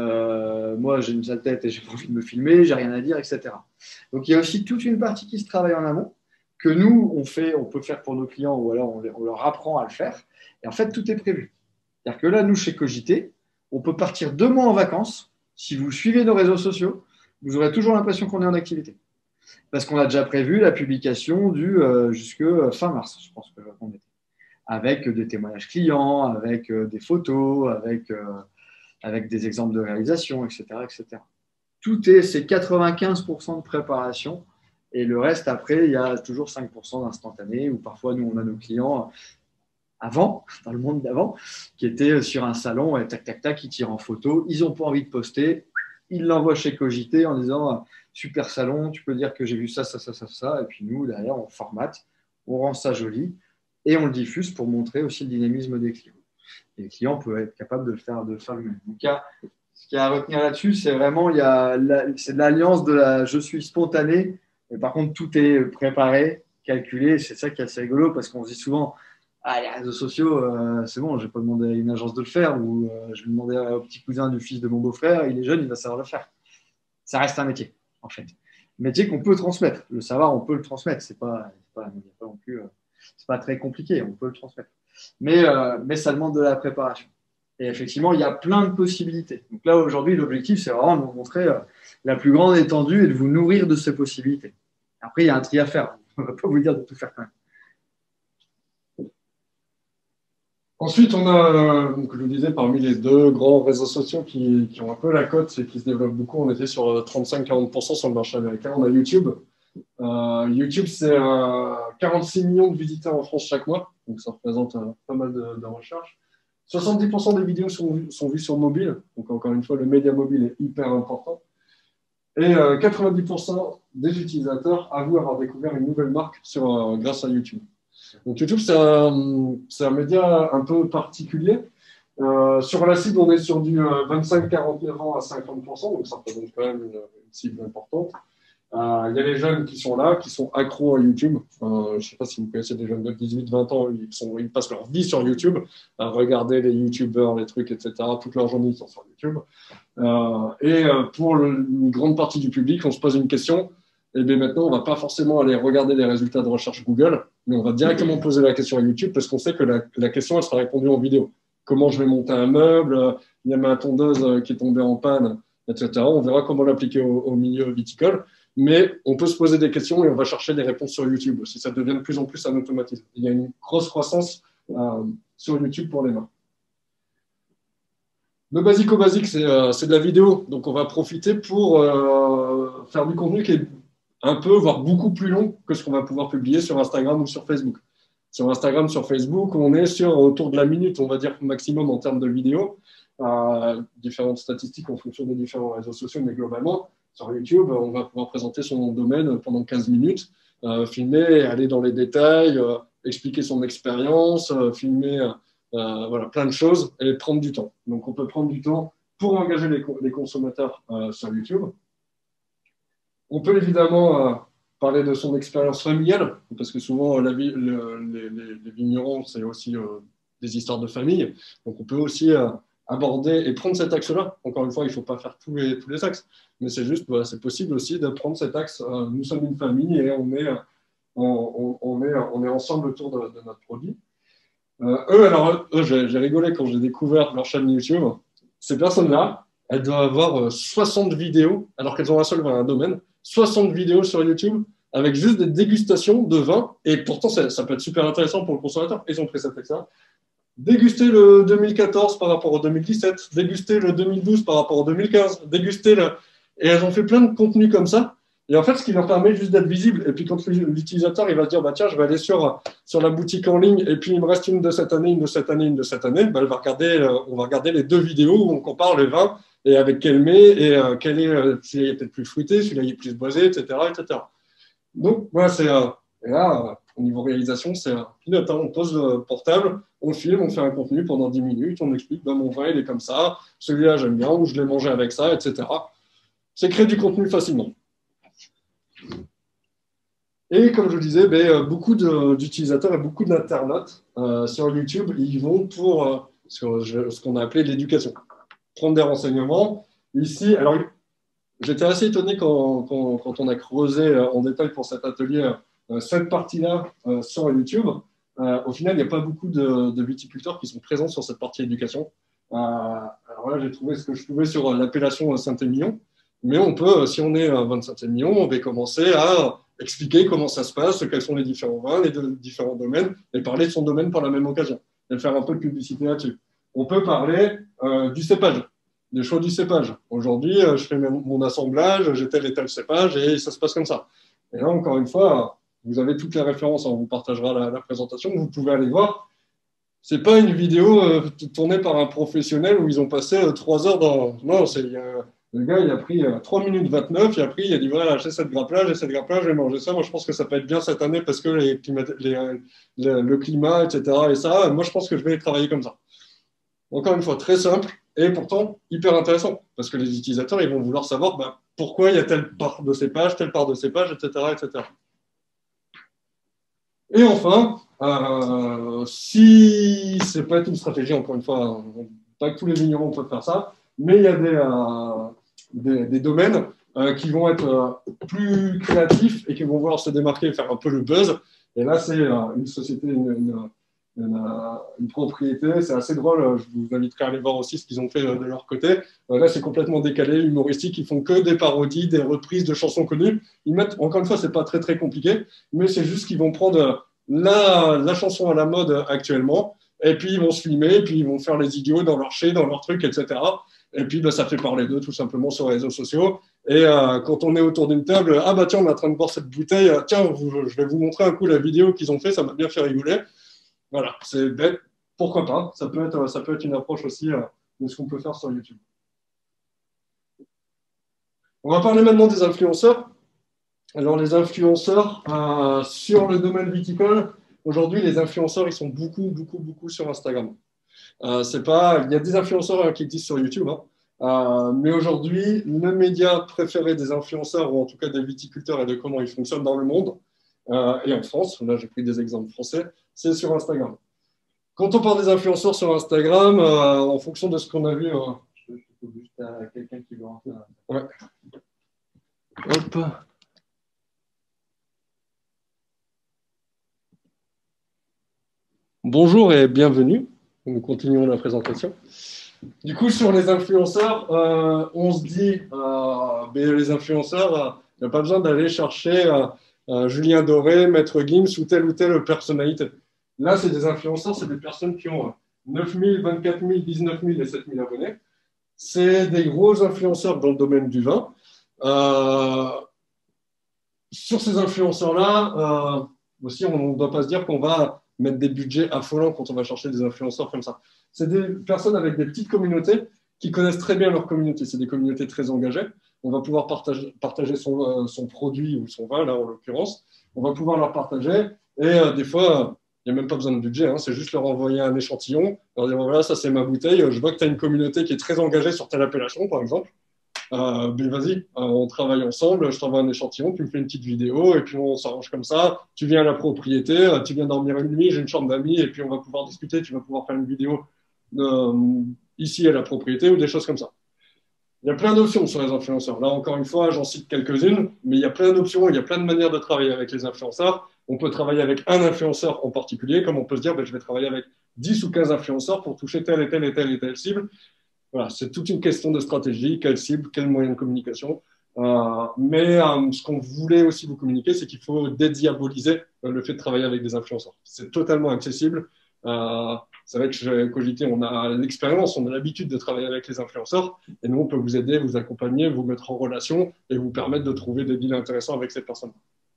Euh, moi, j'ai une sale tête et j'ai pas envie de me filmer, j'ai rien à dire, et cetera. Donc il y a aussi toute une partie qui se travaille en amont, que nous, on, fait, on peut faire pour nos clients ou alors on, on leur apprend à le faire. Et en fait, tout est prévu. C'est-à-dire que là, nous, chez Cogité, on peut partir deux mois en vacances. Si vous suivez nos réseaux sociaux, vous aurez toujours l'impression qu'on est en activité. Parce qu'on a déjà prévu la publication du euh, jusque fin mars, je pense qu'on était. Avec des témoignages clients, avec euh, des photos, avec, euh, avec des exemples de réalisation, et cetera, et cetera. Tout est, c'est quatre-vingt-quinze pour cent de préparation. Et le reste, après, il y a toujours cinq pour cent d'instantané, où parfois, nous, on a nos clients avant, dans le monde d'avant, qui étaient sur un salon, et tac, tac, tac, ils tirent en photo, ils n'ont pas envie de poster, ils l'envoient chez Cogité en disant « Super salon, tu peux dire que j'ai vu ça, ça, ça, ça, ça », et puis nous, derrière, on formate, on rend ça joli, et on le diffuse pour montrer aussi le dynamisme des clients. Et les clients peuvent être capables de le faire, de le faire lui-même. Donc, il y a, ce qu'il y a à retenir là-dessus, c'est vraiment, il y a la, c'est de l'alliance de la « je suis spontané », mais par contre, tout est préparé, calculé. C'est ça qui est assez rigolo parce qu'on se dit souvent ah, les réseaux sociaux, euh, c'est bon, je ne vais pas demander à une agence de le faire ou euh, je vais demander au petit cousin du fils de mon beau-frère, il est jeune, il va savoir le faire. Ça reste un métier, en fait. métier qu'on peut transmettre. Le savoir, on peut le transmettre. C'est pas, c'est pas, pas non plus, euh, c'est pas très compliqué. On peut le transmettre. Mais, euh, mais ça demande de la préparation. Et effectivement, il y a plein de possibilités. Donc là, aujourd'hui, l'objectif, c'est vraiment de vous montrer euh, la plus grande étendue et de vous nourrir de ces possibilités. Après, il y a un tri à faire. On ne va pas vous dire de tout faire quand même. Ensuite, on a, euh, comme je vous disais, parmi les deux grands réseaux sociaux qui, qui ont un peu la cote et qui se développent beaucoup, on était sur trente-cinq à quarante pour cent sur le marché américain. On a YouTube. Euh, YouTube, c'est euh, quarante-six millions de visiteurs en France chaque mois. Donc, ça représente euh, pas mal de, de recherches. soixante-dix pour cent des vidéos sont, sont vues sur mobile. Donc, encore une fois, le média mobile est hyper important. Et euh, quatre-vingt-dix pour cent des utilisateurs avouent avoir découvert une nouvelle marque sur, euh, grâce à YouTube. Donc, YouTube, c'est un, c'est un média un peu particulier. Euh, sur la cible, on est sur du euh, vingt-cinq à quarante-neuf ans à cinquante pour cent. Donc, ça représente quand même une, une cible importante. Il euh, y a les jeunes qui sont là, qui sont accros à YouTube. Euh, je ne sais pas si vous connaissez des jeunes de dix-huit à vingt ans, ils, sont, ils passent leur vie sur YouTube, à regarder les YouTubeurs, les trucs, et cetera. Toute leur journée, ils sont sur YouTube. Euh, et euh, pour le, une grande partie du public, on se pose une question. Et bien maintenant, on ne va pas forcément aller regarder les résultats de recherche Google, mais on va directement poser la question à YouTube parce qu'on sait que la, la question, elle sera répondue en vidéo. Comment je vais monter un meuble? Il y a ma tondeuse qui est tombée en panne, et cetera. On verra comment l'appliquer au, au milieu viticole. Mais on peut se poser des questions et on va chercher des réponses sur YouTube aussi. Ça devient de plus en plus un automatisme. Il y a une grosse croissance euh, sur YouTube pour les marques. Le basico-basique, c'est euh, de la vidéo. Donc, on va profiter pour euh, faire du contenu qui est un peu, voire beaucoup plus long que ce qu'on va pouvoir publier sur Instagram ou sur Facebook. Sur Instagram, sur Facebook, on est sur autour de la minute, on va dire maximum en termes de vidéo. Euh, différentes statistiques en fonction des différents réseaux sociaux, mais globalement, sur YouTube, on va pouvoir présenter son domaine pendant quinze minutes, euh, filmer, aller dans les détails, euh, expliquer son expérience, euh, filmer euh, voilà, plein de choses et prendre du temps. Donc, on peut prendre du temps pour engager les, les consommateurs euh, sur YouTube. On peut évidemment euh, parler de son expérience familiale, parce que souvent, la vie, le, les, les, les vignerons, c'est aussi euh, des histoires de famille. Donc, on peut aussi euh, aborder et prendre cet axe-là. Encore une fois, il ne faut pas faire tous les, tous les axes, mais c'est juste, bah, c'est possible aussi de prendre cet axe. Euh, nous sommes une famille et on est, on, on est, on est ensemble autour de, de notre produit. Euh, eux, alors, eux, j'ai rigolé quand j'ai découvert leur chaîne YouTube. Ces personnes-là, elles doivent avoir soixante vidéos, alors qu'elles ont un seul un domaine, soixante vidéos sur YouTube avec juste des dégustations de vin. Et pourtant, ça, ça peut être super intéressant pour le consommateur. Ils ont pris cet axe-là. Déguster le deux mille quatorze par rapport au deux mille dix-sept, déguster le deux mille douze par rapport au deux mille quinze, déguster le... Et elles ont fait plein de contenus comme ça. Et en fait, ce qui leur permet juste d'être visible. Et puis, quand l'utilisateur, il va se dire, bah, tiens, je vais aller sur, sur la boutique en ligne, et puis il me reste une de cette année, une de cette année, une de cette année, bah, elle va regarder, on va regarder les deux vidéos où on compare les vins et avec quel mets, et euh, quel est, euh, celui-là est peut-être plus fruité, celui-là est plus boisé, et cetera, et cetera. Donc, voilà, c'est... Euh, et là, euh, au niveau réalisation, c'est un pilote. On pose le portable, on filme, on fait un contenu pendant dix minutes, on explique, bah, mon vin, il est comme ça, celui-là, j'aime bien, ou je l'ai mangé avec ça, et cetera. C'est créer du contenu facilement. Et comme je vous disais, ben, beaucoup d'utilisateurs et beaucoup d'internautes euh, sur YouTube, ils vont pour euh, ce qu'on a appelé l'éducation. Prendre des renseignements. Ici, alors, j'étais assez étonné quand, quand, quand on a creusé en détail pour cet atelier euh, cette partie-là euh, sur YouTube. Euh, au final, il n'y a pas beaucoup de, de viticulteurs qui sont présents sur cette partie éducation. Euh, alors là, j'ai trouvé ce que je trouvais sur l'appellation Saint-Émilion. Mais on peut, si on est à vingt-cinq millions, on va commencer à expliquer comment ça se passe, quels sont les différents vins, les deux, différents domaines, et parler de son domaine pour la même occasion, et faire un peu de publicité là-dessus. On peut parler euh, du cépage, des choix du cépage. Aujourd'hui, euh, je fais mon, mon assemblage, j'ai tel et tel cépage, et ça se passe comme ça. Et là, encore une fois, vous avez toutes les références, on vous partagera la, la présentation, vous pouvez aller voir. Ce n'est pas une vidéo euh, tournée par un professionnel où ils ont passé euh, trois heures dans... Non, c'est... Euh, Le gars, il a pris euh, trois minutes vingt-neuf, il a pris, il a dit voilà, j'ai cette grappe-là, j'ai cette grappe-là, je vais manger ça. Moi, je pense que ça peut être bien cette année parce que les climat, les, les, le climat, et cetera. Et ça, moi, je pense que je vais travailler comme ça. Encore une fois, très simple et pourtant hyper intéressant parce que les utilisateurs, ils vont vouloir savoir ben, pourquoi il y a telle part de cépage, telle part de cépage, et cetera, et cetera. Et enfin, euh, si c'est pas une stratégie, encore une fois, pas que tous les vignerons peuvent faire ça, mais il y a des, euh, des, des domaines euh, qui vont être euh, plus créatifs et qui vont vouloir se démarquer et faire un peu le buzz. Et là, c'est euh, une société, une, une, une, une propriété. C'est assez drôle. Je vous inviterai à aller voir aussi ce qu'ils ont fait de leur côté. Euh, là, c'est complètement décalé, humoristique. Ils font que des parodies, des reprises de chansons connues. Ils mettent, encore une fois, c'est pas très très compliqué, mais c'est juste qu'ils vont prendre la, la chanson à la mode actuellement. Et puis, ils vont se filmer, et puis ils vont faire les idiots dans leur chez, dans leur truc, et cetera. Et puis, bah, ça fait parler d'eux tout simplement sur les réseaux sociaux. Et euh, quand on est autour d'une table, ah bah tiens, on est en train de boire cette bouteille, tiens, vous, je vais vous montrer un coup la vidéo qu'ils ont fait, ça m'a bien fait rigoler. Voilà, c'est bête, pourquoi pas, ça peut être, ça peut être une approche aussi euh, de ce qu'on peut faire sur YouTube. On va parler maintenant des influenceurs. Alors, les influenceurs euh, sur le domaine viticole, aujourd'hui, les influenceurs, ils sont beaucoup, beaucoup, beaucoup sur Instagram. Euh, c'est pas, il y a des influenceurs hein, qui existent sur YouTube, hein, euh, mais aujourd'hui, le média préféré des influenceurs, ou en tout cas des viticulteurs et de comment ils fonctionnent dans le monde, euh, et en France, là j'ai pris des exemples français, c'est sur Instagram. Quand on parle des influenceurs sur Instagram, euh, en fonction de ce qu'on a vu... Euh, je peux juste à quelqu'un qui veut rentrer. Ouais. Hop. Bonjour et bienvenue. Nous continuons la présentation. Du coup, sur les influenceurs, euh, on se dit, euh, ben, les influenceurs, il n'y a pas besoin d'aller chercher euh, euh, Julien Doré, Maître Gims ou telle ou telle personnalité. Là, c'est des influenceurs, c'est des personnes qui ont neuf mille, vingt-quatre mille, dix-neuf mille et sept mille abonnés. C'est des gros influenceurs dans le domaine du vin. Euh, sur ces influenceurs-là, euh, aussi, on ne doit pas se dire qu'on va mettre des budgets affolants quand on va chercher des influenceurs comme ça. C'est des personnes avec des petites communautés qui connaissent très bien leur communauté. C'est des communautés très engagées. On va pouvoir partager, partager son, euh, son produit ou son vin, là, en l'occurrence. On va pouvoir leur partager. Et euh, des fois, il n'y a même pas besoin de budget. Hein. C'est juste leur envoyer un échantillon, leur dire, voilà, ça, c'est ma bouteille. Je vois que tu as une communauté qui est très engagée sur telle appellation, par exemple. Euh, ben vas-y, euh, on travaille ensemble, je t'envoie un échantillon, tu me fais une petite vidéo, et puis on s'arrange comme ça. Tu viens à la propriété, euh, tu viens dormir une nuit, j'ai une chambre d'amis, et puis on va pouvoir discuter, tu vas pouvoir faire une vidéo euh, ici à la propriété, ou des choses comme ça. Il y a plein d'options sur les influenceurs. Là, encore une fois, j'en cite quelques-unes, mais il y a plein d'options, il y a plein de manières de travailler avec les influenceurs. On peut travailler avec un influenceur en particulier, comme on peut se dire, ben, je vais travailler avec dix ou quinze influenceurs pour toucher telle et telle et telle et telle cible. Voilà, c'est toute une question de stratégie, quelle cible, quel moyen de communication. Euh, mais euh, ce qu'on voulait aussi vous communiquer, c'est qu'il faut dédiaboliser euh, le fait de travailler avec des influenceurs. C'est totalement accessible. Euh, c'est vrai que chez Cogité, on a l'expérience, on a l'habitude de travailler avec les influenceurs. Et nous, on peut vous aider, vous accompagner, vous mettre en relation et vous permettre de trouver des deals intéressants avec ces personnes.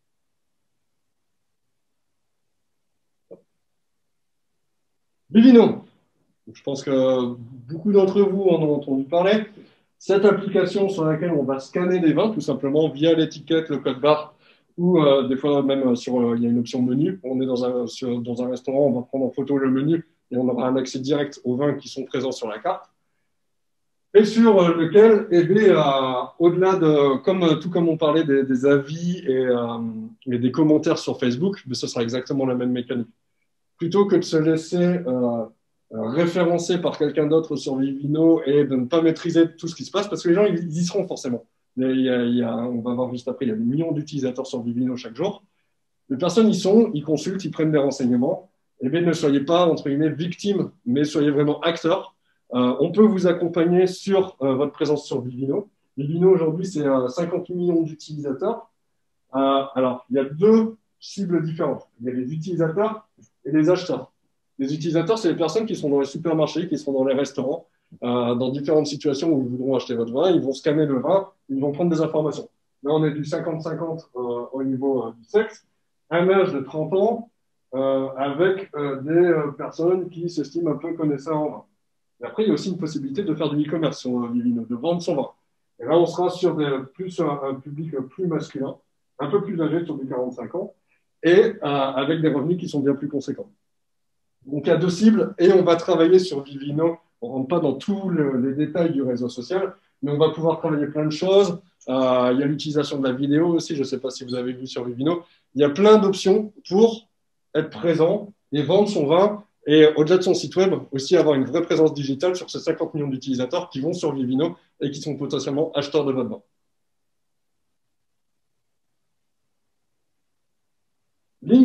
Vivino. Je pense que beaucoup d'entre vous en ont entendu parler. Cette application sur laquelle on va scanner des vins, tout simplement via l'étiquette, le code barre, ou euh, des fois même sur, euh, il y a une option menu. On est dans un, sur, dans un restaurant, on va prendre en photo le menu et on aura un accès direct aux vins qui sont présents sur la carte. Et sur euh, lequel, eh bien, euh, au-delà de, comme, tout comme on parlait des, des avis et, euh, et des commentaires sur Facebook, mais ce sera exactement la même mécanique. Plutôt que de se laisser euh, référencé par quelqu'un d'autre sur Vivino et de ne pas maîtriser tout ce qui se passe, parce que les gens, ils y seront forcément. Il y a, il y a, on va voir juste après, il y a des millions d'utilisateurs sur Vivino chaque jour. Les personnes y sont, ils consultent, ils prennent des renseignements. Eh bien, ne soyez pas, entre guillemets, victimes, mais soyez vraiment acteurs. Euh, on peut vous accompagner sur euh, votre présence sur Vivino. Vivino, aujourd'hui, c'est euh, cinquante millions d'utilisateurs. Euh, alors, il y a deux cibles différentes. Il y a les utilisateurs et les acheteurs. Les utilisateurs, c'est les personnes qui sont dans les supermarchés, qui sont dans les restaurants, euh, dans différentes situations où ils voudront acheter votre vin. Ils vont scanner le vin, ils vont prendre des informations. Là, on est du cinquante cinquante euh, au niveau euh, du sexe. Un âge de trente ans euh, avec euh, des euh, personnes qui s'estiment un peu connaisseurs en vin. Et après, il y a aussi une possibilité de faire du e-commerce sur euh, Vivino, de vendre son vin. Et là, on sera sur des, plus un, un public plus masculin, un peu plus âgé, sur du quarante-cinq ans, et euh, avec des revenus qui sont bien plus conséquents. Donc, il y a deux cibles et on va travailler sur Vivino. On ne rentre pas dans tous le, les détails du réseau social, mais on va pouvoir travailler plein de choses. Euh, il y a l'utilisation de la vidéo aussi. Je ne sais pas si vous avez vu sur Vivino. Il y a plein d'options pour être présent et vendre son vin. Et au-delà de son site web, aussi avoir une vraie présence digitale sur ces cinquante millions d'utilisateurs qui vont sur Vivino et qui sont potentiellement acheteurs de votre vin.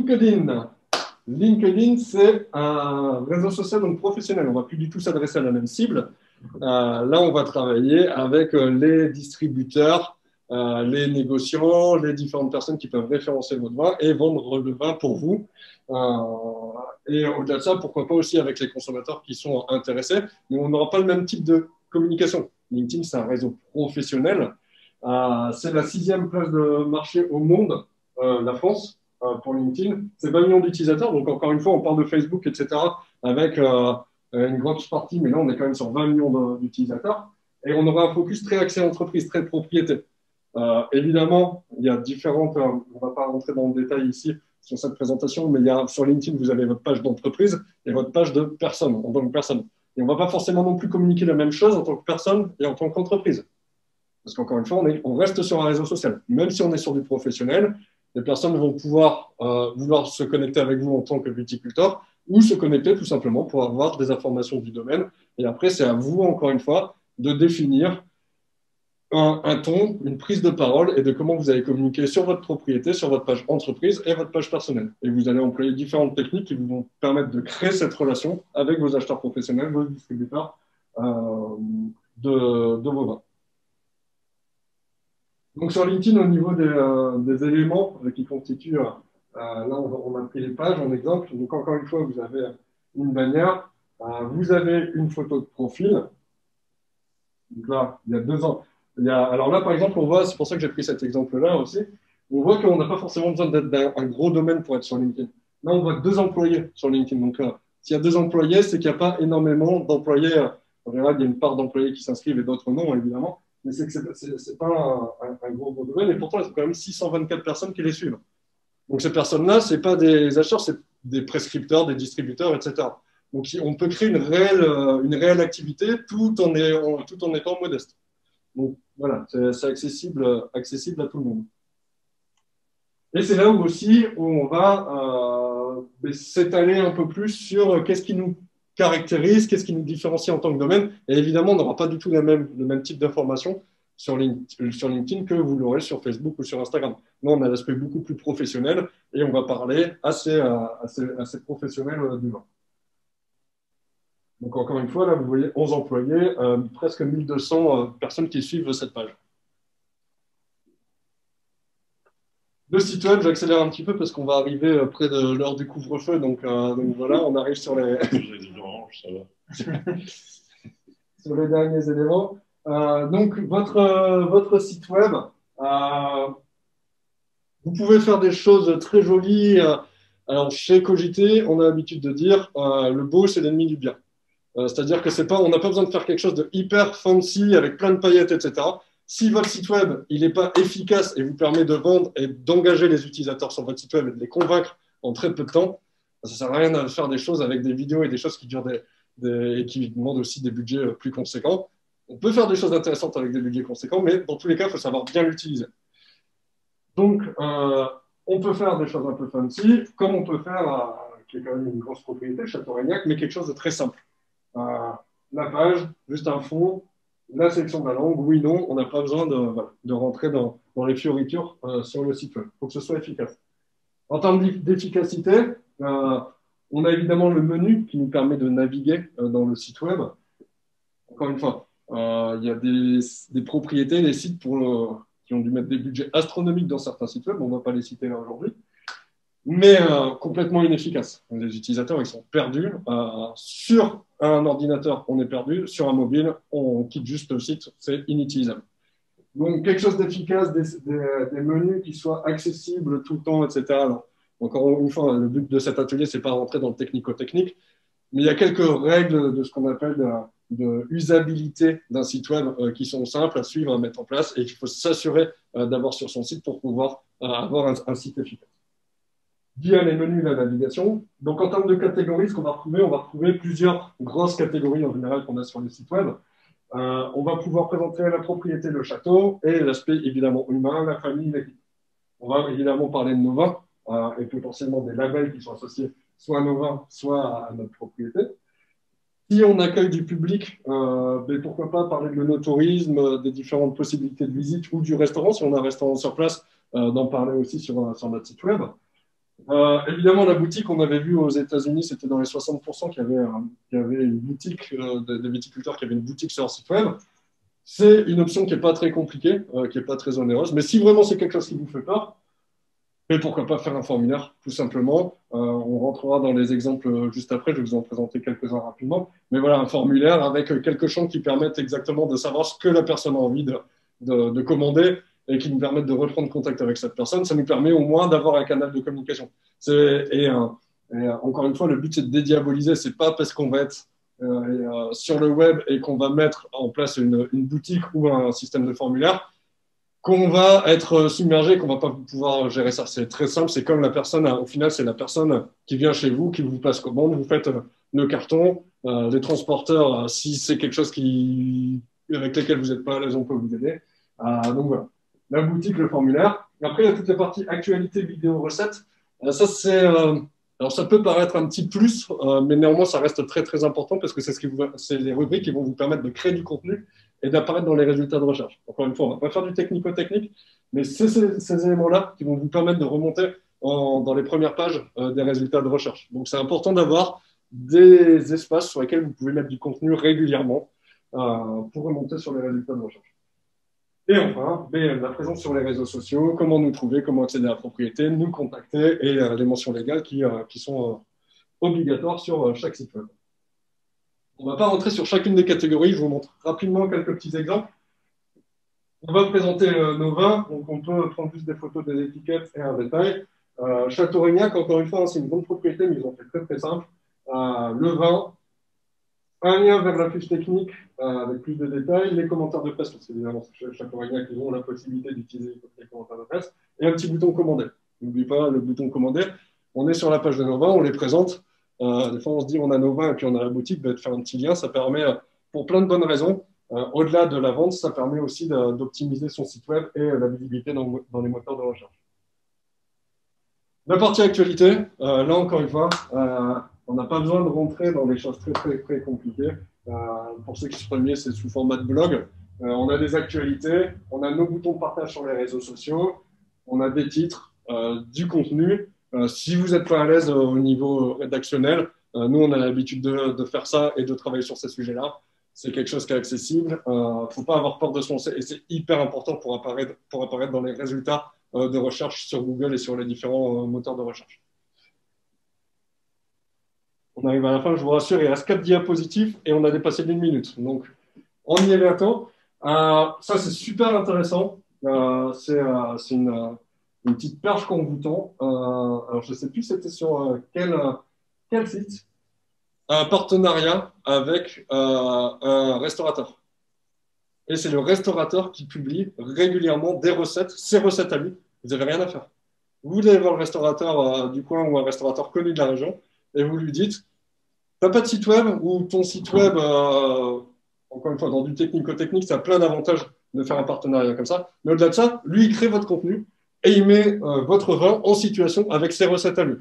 LinkedIn. LinkedIn, c'est un réseau social donc professionnel. On ne va plus du tout s'adresser à la même cible. Euh, là, on va travailler avec les distributeurs, euh, les négociants, les différentes personnes qui peuvent référencer votre vin et vendre le vin pour vous. Euh, et au-delà de ça, pourquoi pas aussi avec les consommateurs qui sont intéressés. Mais on n'aura pas le même type de communication. LinkedIn, c'est un réseau professionnel. Euh, c'est la sixième place de marché au monde, euh, la France. Pour LinkedIn, c'est vingt millions d'utilisateurs. Donc, encore une fois, on parle de Facebook, et cetera, avec euh, une grosse partie, mais là, on est quand même sur vingt millions d'utilisateurs. Et on aura un focus très axé entreprise, très propriété. Euh, évidemment, il y a différentes, euh, on ne va pas rentrer dans le détail ici sur cette présentation, mais il y a, sur LinkedIn, vous avez votre page d'entreprise et votre page de personne, en tant que personne. Et on ne va pas forcément non plus communiquer la même chose en tant que personne et en tant qu'entreprise. Parce qu'encore une fois, on, est, on reste sur un réseau social. Même si on est sur du professionnel, les personnes vont pouvoir euh, vouloir se connecter avec vous en tant que viticulteur ou se connecter tout simplement pour avoir des informations du domaine. Et après, c'est à vous, encore une fois, de définir un, un ton, une prise de parole et de comment vous allez communiquer sur votre propriété, sur votre page entreprise et votre page personnelle. Et vous allez employer différentes techniques qui vous vont permettre de créer cette relation avec vos acheteurs professionnels, vos distributeurs euh, de, de vos vins. Donc sur LinkedIn, au niveau des, euh, des éléments euh, qui constituent, euh, là on, on a pris les pages en exemple. Donc encore une fois, vous avez une bannière, euh, vous avez une photo de profil. Donc là, il y a deux ans. Il y a, alors là, par exemple, on voit, c'est pour ça que j'ai pris cet exemple-là aussi, on voit qu'on n'a pas forcément besoin d'être d'un un gros domaine pour être sur LinkedIn. Là, on voit deux employés sur LinkedIn. Donc là, s'il y a deux employés, c'est qu'il n'y a pas énormément d'employés. En général, il y a une part d'employés qui s'inscrivent et d'autres non, évidemment. Mais c'est que ce n'est pas un, un, un gros, gros domaine. Et pourtant, il y a quand même six cent vingt-quatre personnes qui les suivent. Donc, ces personnes-là, ce n'est pas des acheteurs, c'est des prescripteurs, des distributeurs, et cetera. Donc, on peut créer une réelle, une réelle activité tout en, ayant, tout en étant modeste. Donc, voilà, c'est accessible, accessible à tout le monde. Et c'est là où aussi où on va euh, s'étaler un peu plus sur qu'est-ce qui nous caractérise, qu'est-ce qui nous différencie en tant que domaine. Et évidemment, on n'aura pas du tout la même, le même type d'information sur LinkedIn, sur LinkedIn que vous l'aurez sur Facebook ou sur Instagram. Nous, on a l'aspect beaucoup plus professionnel et on va parler assez, assez, assez professionnel du vin. Donc, encore une fois, là, vous voyez onze employés, euh, presque mille deux cents euh, personnes qui suivent cette page. Le site web, j'accélère un petit peu parce qu'on va arriver près de l'heure du couvre-feu. Donc, euh, donc voilà, on arrive sur les, sur les derniers éléments. Euh, donc, votre, euh, votre site web, euh, vous pouvez faire des choses très jolies. Alors, chez Cogité, on a l'habitude de dire euh, le beau, c'est l'ennemi du bien. Euh, C'est-à-dire que c'est pas, on n'a pas besoin de faire quelque chose de hyper fancy avec plein de paillettes, et cetera. Si votre site web il n'est pas efficace et vous permet de vendre et d'engager les utilisateurs sur votre site web et de les convaincre en très peu de temps, ça ne sert à rien de faire des choses avec des vidéos et des choses qui durent des, des, et qui demandent aussi des budgets plus conséquents. On peut faire des choses intéressantes avec des budgets conséquents, mais dans tous les cas, il faut savoir bien l'utiliser. Donc, euh, on peut faire des choses un peu fancy, comme on peut faire, euh, qui est quand même une grosse propriété, Château-Reignac, mais quelque chose de très simple. Euh, la page, juste un fond, la section de la langue, oui, non, on n'a pas besoin de, voilà, de rentrer dans, dans les fioritures euh, sur le site web. Il faut que ce soit efficace. En termes d'efficacité, euh, on a évidemment le menu qui nous permet de naviguer euh, dans le site web. Encore une fois, euh, il y a des, des propriétés, des sites pour le, qui ont dû mettre des budgets astronomiques dans certains sites web, on ne va pas les citer là aujourd'hui, mais euh, complètement inefficaces. Les utilisateurs, ils sont perdus. Euh, sur un ordinateur, on est perdu. Sur un mobile, on quitte juste le site, c'est inutilisable. Donc, quelque chose d'efficace, des, des, des menus qui soient accessibles tout le temps, et cetera. Alors, encore une fois, le but de cet atelier, ce n'est pas rentrer dans le technico-technique, mais il y a quelques règles de ce qu'on appelle de, de usabilité d'un site web euh, qui sont simples à suivre, à mettre en place, et qu'il faut s'assurer euh, d'avoir sur son site pour pouvoir euh, avoir un, un site efficace. Via les menus de la navigation. Donc, en termes de catégories, ce qu'on va retrouver, on va retrouver plusieurs grosses catégories en général qu'on a sur les sites web. Euh, on va pouvoir présenter la propriété, le château, et l'aspect évidemment humain, la famille, l'équipe. On va évidemment parler de nos vins euh, et potentiellement des labels qui sont associés soit à nos vins, soit à notre propriété. Si on accueille du public, euh, ben pourquoi pas parler de l'onotourisme, des différentes possibilités de visite ou du restaurant, si on a un restaurant sur place, euh, d'en parler aussi sur, sur notre site web. Euh, évidemment, la boutique, on avait vu aux États-Unis, c'était dans les soixante pour cent qu'il y avait, euh, qu'il y avait une boutique, euh, des, des viticulteurs qui avaient une boutique sur leur site web. C'est une option qui n'est pas très compliquée, euh, qui n'est pas très onéreuse. Mais si vraiment c'est quelque chose qui vous fait peur, et pourquoi pas faire un formulaire, tout simplement. Euh, on rentrera dans les exemples juste après, je vais vous en présenter quelques-uns rapidement. Mais voilà, un formulaire avec quelques champs qui permettent exactement de savoir ce que la personne a envie de, de, de commander et qui nous permettent de reprendre contact avec cette personne. Ça nous permet au moins d'avoir un canal de communication. C'est, et, euh, et euh, encore une fois, le but, c'est de dédiaboliser. C'est pas parce qu'on va être euh, euh, sur le web et qu'on va mettre en place une, une boutique ou un système de formulaire qu'on va être submergé, qu'on va pas pouvoir gérer ça. C'est très simple, c'est comme la personne, au final, c'est la personne qui vient chez vous, qui vous passe commande, vous faites le carton, euh, les transporteurs, euh, si c'est quelque chose qui, avec lesquels vous n'êtes pas à l'aise, on peut vous aider. Euh, donc voilà, la boutique, le formulaire. Après, il y a toute la partie actualité, vidéo, recettes. Euh, ça, c'est, euh, alors ça peut paraître un petit plus, euh, mais néanmoins, ça reste très, très important parce que c'est ce qui vous, c'est les rubriques qui vont vous permettre de créer du contenu et d'apparaître dans les résultats de recherche. Encore une fois, on ne va pas faire du technico-technique, mais c'est ces, ces éléments-là qui vont vous permettre de remonter en, dans les premières pages euh, des résultats de recherche. Donc, c'est important d'avoir des espaces sur lesquels vous pouvez mettre du contenu régulièrement euh, pour remonter sur les résultats de recherche. Et enfin, B, la présence sur les réseaux sociaux, comment nous trouver, comment accéder à la propriété, nous contacter et euh, les mentions légales qui, euh, qui sont euh, obligatoires sur euh, chaque site web. On ne va pas rentrer sur chacune des catégories, je vous montre rapidement quelques petits exemples. On va présenter euh, nos vins, donc on peut prendre juste des photos des étiquettes et un détail. Euh, Château Reignac, encore une fois, hein, c'est une bonne propriété, mais ils ont fait très très simple. Euh, le vin, un lien vers la fiche technique euh, avec plus de détails, les commentaires de presse, parce qu'évidemment, Château Reignac, ils ont la possibilité d'utiliser les commentaires de presse, et un petit bouton commander. N'oubliez pas le bouton commander. On est sur la page de nos vins, on les présente. Euh, des fois, on se dit on a nos vins et puis on a la boutique, bah, de faire un petit lien, ça permet, pour plein de bonnes raisons, euh, au-delà de la vente, ça permet aussi de, d'optimiser son site web et la visibilité dans, dans les moteurs de recherche. La partie actualité, euh, là encore une fois, euh, on n'a pas besoin de rentrer dans des choses très très très compliquées. Euh, pour ceux qui se premiers, c'est sous format de blog. Euh, on a des actualités, on a nos boutons de partage sur les réseaux sociaux, on a des titres, euh, du contenu. Euh, si vous n'êtes pas à l'aise euh, au niveau rédactionnel, euh, nous on a l'habitude de, de faire ça et de travailler sur ces sujets-là. C'est quelque chose qui est accessible. Il euh, ne faut pas avoir peur de se lancer et c'est hyper important pour apparaître, pour apparaître dans les résultats euh, de recherche sur Google et sur les différents euh, moteurs de recherche. On arrive à la fin, je vous rassure, il reste quatre diapositives et on a dépassé d'une minute. Donc, on y est bientôt. Euh, ça, c'est super intéressant. Euh, c'est euh, une, euh, une petite perche qu'on vous tend. Euh, alors, je ne sais plus c'était sur euh, quel, euh, quel site. Un partenariat avec euh, un restaurateur. Et c'est le restaurateur qui publie régulièrement des recettes, ses recettes à lui. Vous n'avez rien à faire. Vous allez voir le restaurateur euh, du coin ou un restaurateur connu de la région et vous lui dites, t'as pas de site web ou ton site web, euh, encore une fois, dans du technico-technique, ça a plein d'avantages de faire un partenariat comme ça. Mais au-delà de ça, lui, il crée votre contenu et il met euh, votre vin en situation avec ses recettes à lui.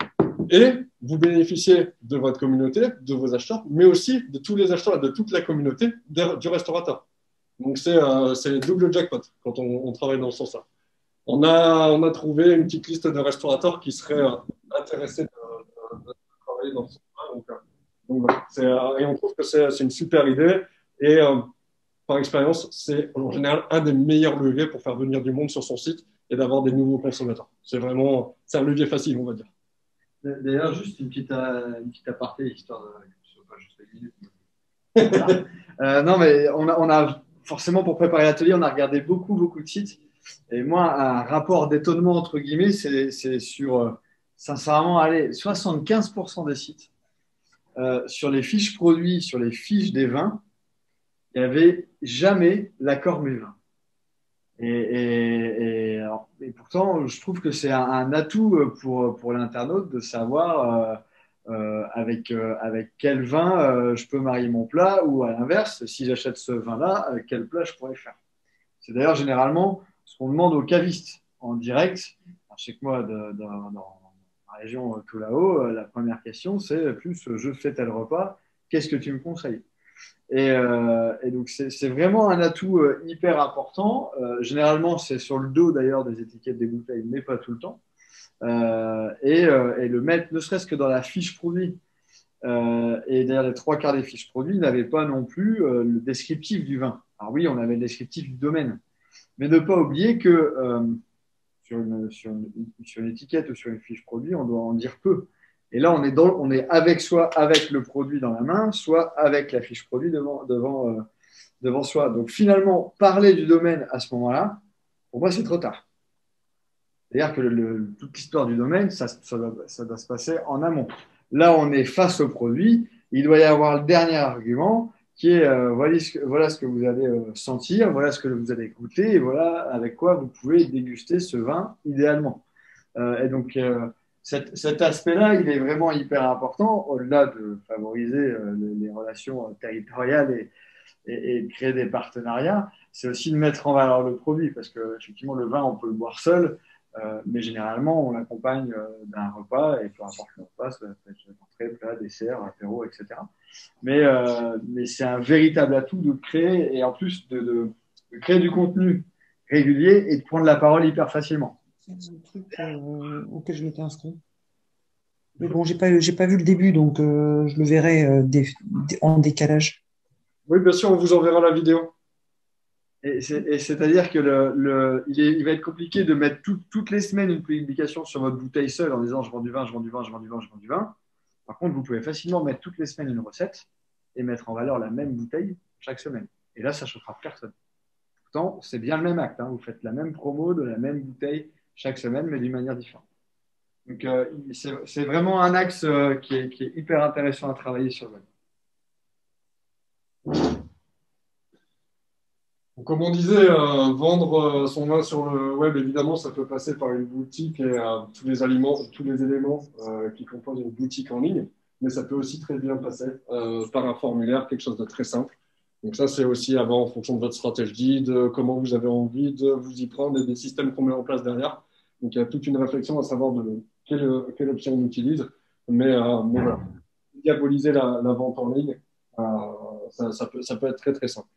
Et vous bénéficiez de votre communauté, de vos acheteurs, mais aussi de tous les acheteurs et de toute la communauté du restaurateur. Donc, c'est euh, double jackpot quand on, on travaille dans ce sens-là. On a, on a trouvé une petite liste de restaurateurs qui seraient euh, intéressés de, de, de travailler dans ce sens-là. Donc, euh, donc voilà. Euh, et on trouve que c'est une super idée. Et euh, par expérience, c'est en général un des meilleurs leviers pour faire venir du monde sur son site et d'avoir des nouveaux consommateurs. C'est vraiment c'est un levier facile, on va dire. D'ailleurs, juste une petite, euh, une petite aparté, histoire de que ce soit pas juste les minutes. euh, non, mais on a, on a forcément, pour préparer l'atelier, on a regardé beaucoup, beaucoup de sites. Et moi, un rapport d'étonnement, entre guillemets, c'est sur, euh, sincèrement, allez, soixante-quinze pour cent des sites. Euh, sur les fiches produits, sur les fiches des vins, il n'y avait jamais l'accord mes vins. Et, et, et, alors, et pourtant, je trouve que c'est un, un atout pour, pour l'internaute de savoir euh, euh, avec, euh, avec quel vin euh, je peux marier mon plat ou à l'inverse, si j'achète ce vin-là, euh, quel plat je pourrais faire. C'est d'ailleurs généralement ce qu'on demande aux cavistes en direct. Alors, je sais que moi, de, de, dans la région euh, tout là-haut, euh, la première question, c'est plus euh, je fais tel repas, qu'est-ce que tu me conseilles? Et, euh, et donc, c'est vraiment un atout euh, hyper important. Euh, généralement, c'est sur le dos d'ailleurs des étiquettes des bouteilles, mais pas tout le temps. euh, et, euh, et le mettre, ne serait-ce que dans la fiche produit. Euh, et d'ailleurs, les trois quarts des fiches produits n'avaient pas non plus euh, le descriptif du vin. Alors oui, on avait le descriptif du domaine, mais ne pas oublier que euh, sur, une, sur, une, sur une étiquette ou sur une fiche produit, on doit en dire peu. Et là, on est, dans, on est avec soit avec le produit dans la main, soit avec la fiche produit devant, devant, euh, devant soi. Donc finalement, parler du domaine à ce moment-là, pour moi, c'est trop tard. C'est-à-dire que le, toute l'histoire du domaine, ça, ça, doit, ça doit se passer en amont. Là, on est face au produit. Il doit y avoir le dernier argument qui est euh, voilà, ce que, voilà ce que vous allez euh, sentir, voilà ce que vous allez goûter et voilà avec quoi vous pouvez déguster ce vin idéalement. Euh, et donc, euh, cet, cet aspect-là, il est vraiment hyper important, au-delà de favoriser euh, les, les relations territoriales et, et, et de créer des partenariats. C'est aussi de mettre en valeur le produit parce qu'effectivement, le vin, on peut le boire seul. Euh, mais généralement, on l'accompagne euh, d'un repas, et peu importe le repas, ça peut être entrée, plat, dessert, apéro, et cetera. Mais, euh, mais c'est un véritable atout de créer, et en plus de, de, de créer du contenu régulier et de prendre la parole hyper facilement. C'est un truc euh, auquel je m'étais inscrit. Mais bon, j'ai pas, j'ai pas vu le début, donc euh, je le verrai euh, dé, dé, en décalage. Oui, bien sûr, on vous enverra la vidéo. Et c'est-à-dire que le, le, il, est, il va être compliqué de mettre tout, toutes les semaines une publication sur votre bouteille seule en disant je vends du vin, je vends du vin, je vends du vin, je vends du vin. Par contre, vous pouvez facilement mettre toutes les semaines une recette et mettre en valeur la même bouteille chaque semaine. Et là, ça ne choquera personne. Pourtant, c'est bien le même acte. Hein. Vous faites la même promo de la même bouteille chaque semaine, mais d'une manière différente. Donc, euh, c'est vraiment un axe euh, qui, est, qui est hyper intéressant à travailler sur le web. Comme on disait, euh, vendre euh, son vin sur le web, évidemment, ça peut passer par une boutique et euh, tous les aliments, tous les éléments euh, qui composent une boutique en ligne, mais ça peut aussi très bien passer euh, par un formulaire, quelque chose de très simple. Donc ça, c'est aussi avant en fonction de votre stratégie, de comment vous avez envie de vous y prendre et des systèmes qu'on met en place derrière. Donc il y a toute une réflexion à savoir de quelle, quelle option on utilise, mais, euh, mais voilà, diaboliser la, la vente en ligne, euh, ça, ça, peut, ça peut être très très simple.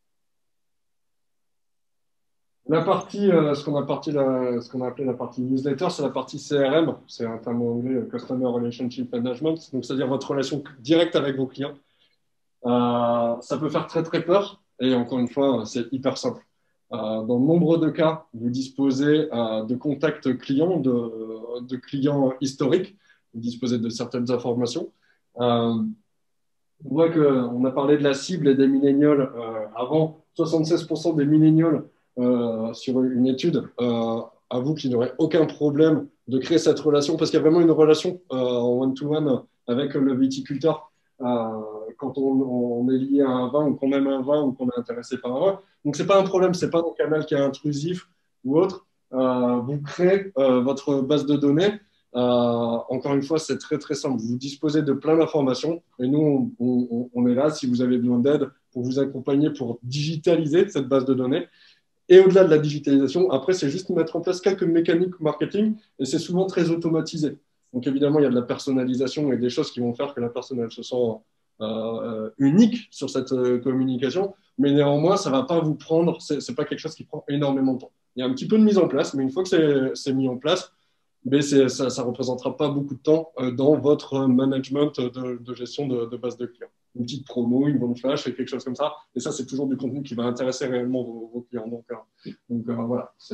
La partie, euh, ce qu'on a, qu a appelé la partie newsletter, c'est la partie C R M, c'est un terme anglais, Customer Relationship Management, donc c'est-à-dire votre relation directe avec vos clients. Euh, ça peut faire très très peur, et encore une fois, c'est hyper simple. Euh, dans nombre de cas, vous disposez euh, de contacts clients, de, de clients historiques, vous disposez de certaines informations. Euh, on voit qu'on a parlé de la cible et des millénials euh, avant, soixante-seize pour cent des millénials Euh, sur une étude, euh, avoue qu'il n'y aurait aucun problème de créer cette relation parce qu'il y a vraiment une relation euh, en one-to-one avec le viticulteur euh, quand on, on est lié à un vin ou qu'on aime un vin ou qu'on est intéressé par un vin. Donc, ce n'est pas un problème, ce n'est pas un canal qui est intrusif ou autre. Euh, vous créez euh, votre base de données. Euh, encore une fois, c'est très, très simple. Vous disposez de plein d'informations et nous, on, on, on est là si vous avez besoin d'aide pour vous accompagner pour digitaliser cette base de données. Et au-delà de la digitalisation, après, c'est juste mettre en place quelques mécaniques marketing et c'est souvent très automatisé. Donc, évidemment, il y a de la personnalisation et des choses qui vont faire que la personne elle se sent euh, unique sur cette euh, communication. Mais néanmoins, ça ne va pas vous prendre, ce n'est pas quelque chose qui prend énormément de temps. Il y a un petit peu de mise en place, mais une fois que c'est mis en place, mais ça ne représentera pas beaucoup de temps euh, dans votre management de, de gestion de, de base de clients. Une petite promo, une bonne flash, quelque chose comme ça. Et ça, c'est toujours du contenu qui va intéresser réellement vos, vos clients. Donc, euh, donc euh, voilà, c'est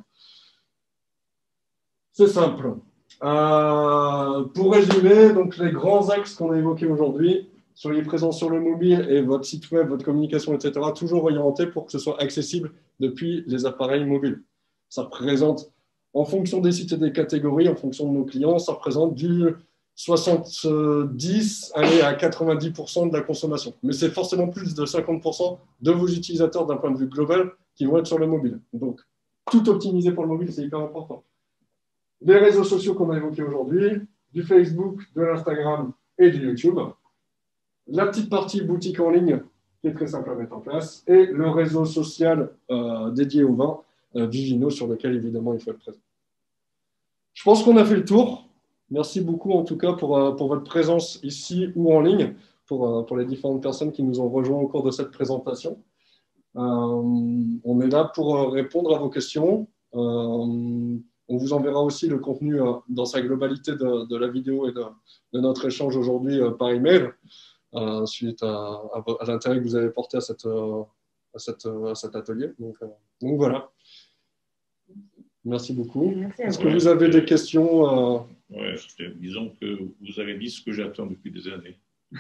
euh, simple. Euh, pour résumer, donc, les grands axes qu'on a évoqués aujourd'hui, soyez présents sur le mobile et votre site web, votre communication, et cetera, toujours orienté pour que ce soit accessible depuis les appareils mobiles. Ça représente, en fonction des sites et des catégories, en fonction de nos clients, ça représente du soixante-dix allez, à quatre-vingt-dix pour cent de la consommation. Mais c'est forcément plus de cinquante pour cent de vos utilisateurs d'un point de vue global qui vont être sur le mobile. Donc, tout optimiser pour le mobile, c'est hyper important. Les réseaux sociaux qu'on a évoqués aujourd'hui, du Facebook, de l'Instagram et du YouTube. La petite partie boutique en ligne qui est très simple à mettre en place. Et le réseau social euh, dédié au vin, euh, Vivino, sur lequel évidemment il faut être présent. Je pense qu'on a fait le tour. Merci beaucoup en tout cas pour, pour votre présence ici ou en ligne, pour, pour les différentes personnes qui nous ont rejoints au cours de cette présentation. Euh, on est là pour répondre à vos questions. Euh, on vous enverra aussi le contenu euh, dans sa globalité de, de la vidéo et de, de notre échange aujourd'hui euh, par email, euh, suite à, à, à l'intérêt que vous avez porté à, cette, euh, à, cette, à cet atelier. Donc, euh, donc voilà. Merci beaucoup. Est-ce que vous avez des questions euh... Ouais, disons que vous avez dit ce que j'attends depuis des années.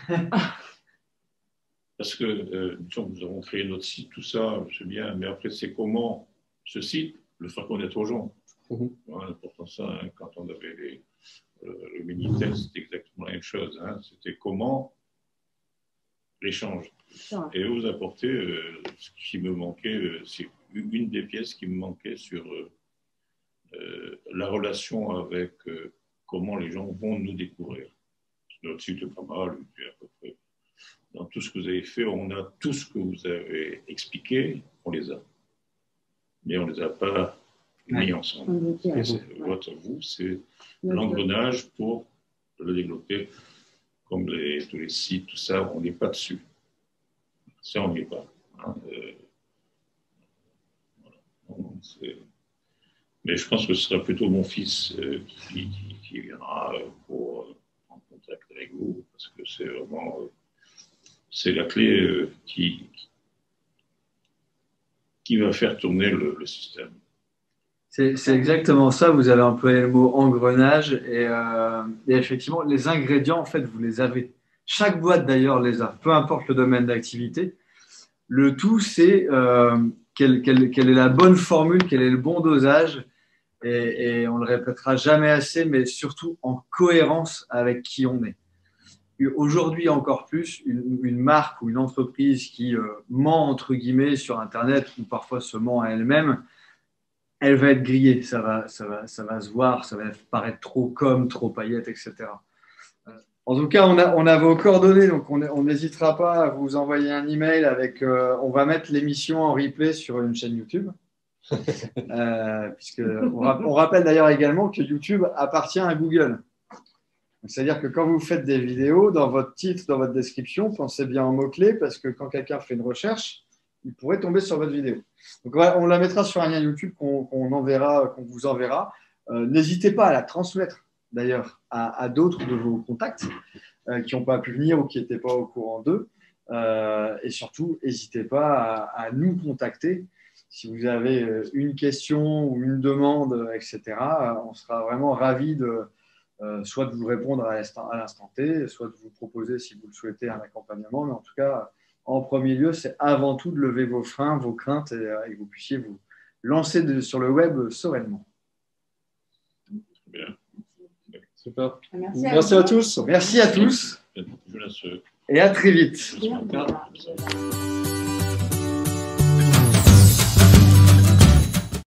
Parce que, euh, disons, nous avons créé notre site, tout ça, c'est bien, mais après, c'est comment ce site le faire connaître aux gens. Mmh. Ouais, pourtant, ça, hein, quand on avait les, euh, le Minitel, c'était exactement la même chose. Hein, c'était comment l'échange. Et vous apportez euh, ce qui me manquait, euh, c'est une des pièces qui me manquait sur euh, euh, la relation avec euh, comment les gens vont nous découvrir. Notre site est pas mal, à peu près. Dans tout ce que vous avez fait, on a tout ce que vous avez expliqué, on les a. Mais on ne les a pas mis ouais. ensemble. Et c'est, votre, vous, c'est l'engrenage pour le développer. Comme les, tous les sites, tout ça, on n'est pas dessus. Ça, on n'y est pas. Hein. Euh, voilà. Mais je pense que ce sera plutôt mon fils euh, qui, qui, qui viendra pour euh, prendre contact avec vous, parce que c'est vraiment... Euh, c'est la clé euh, qui, qui va faire tourner le, le système. C'est, c'est exactement ça, vous avez employé le mot engrenage et, euh, et effectivement, les ingrédients, en fait, vous les avez. Chaque boîte, d'ailleurs, les a, peu importe le domaine d'activité. Le tout, c'est euh, quelle, quelle, quelle est la bonne formule, quel est le bon dosage et, et on ne le répétera jamais assez, mais surtout en cohérence avec qui on est. Aujourd'hui, encore plus, une, une marque ou une entreprise qui euh, ment, entre guillemets, sur Internet ou parfois se ment à elle-même, elle va être grillée. Ça va, ça va, ça va se voir, ça va paraître trop comme, trop paillette, et cetera. En tout cas, on a, on a vos coordonnées, donc on n'hésitera pas à vous envoyer un email avec… Euh, on va mettre l'émission en replay sur une chaîne YouTube. euh, puisque on, on rappelle d'ailleurs également que YouTube appartient à Google. C'est-à-dire que quand vous faites des vidéos, dans votre titre, dans votre description, pensez bien en mots-clés parce que quand quelqu'un fait une recherche, il pourrait tomber sur votre vidéo. Donc, on la mettra sur un lien YouTube qu'on, qu'on enverra, qu'on vous enverra. Euh, n'hésitez pas à la transmettre d'ailleurs à, à d'autres de vos contacts euh, qui n'ont pas pu venir ou qui n'étaient pas au courant d'eux. Euh, et surtout, n'hésitez pas à, à nous contacter si vous avez une question ou une demande, et cetera. On sera vraiment ravis de Euh, soit de vous répondre à l'instant, à l'instant T, soit de vous proposer, si vous le souhaitez, un accompagnement. Mais en tout cas, en premier lieu, c'est avant tout de lever vos freins, vos craintes et, et que vous puissiez vous lancer de, sur le web sereinement. Bien. Super. Merci à, Merci à tous. Merci à tous. Et à très vite. Bien.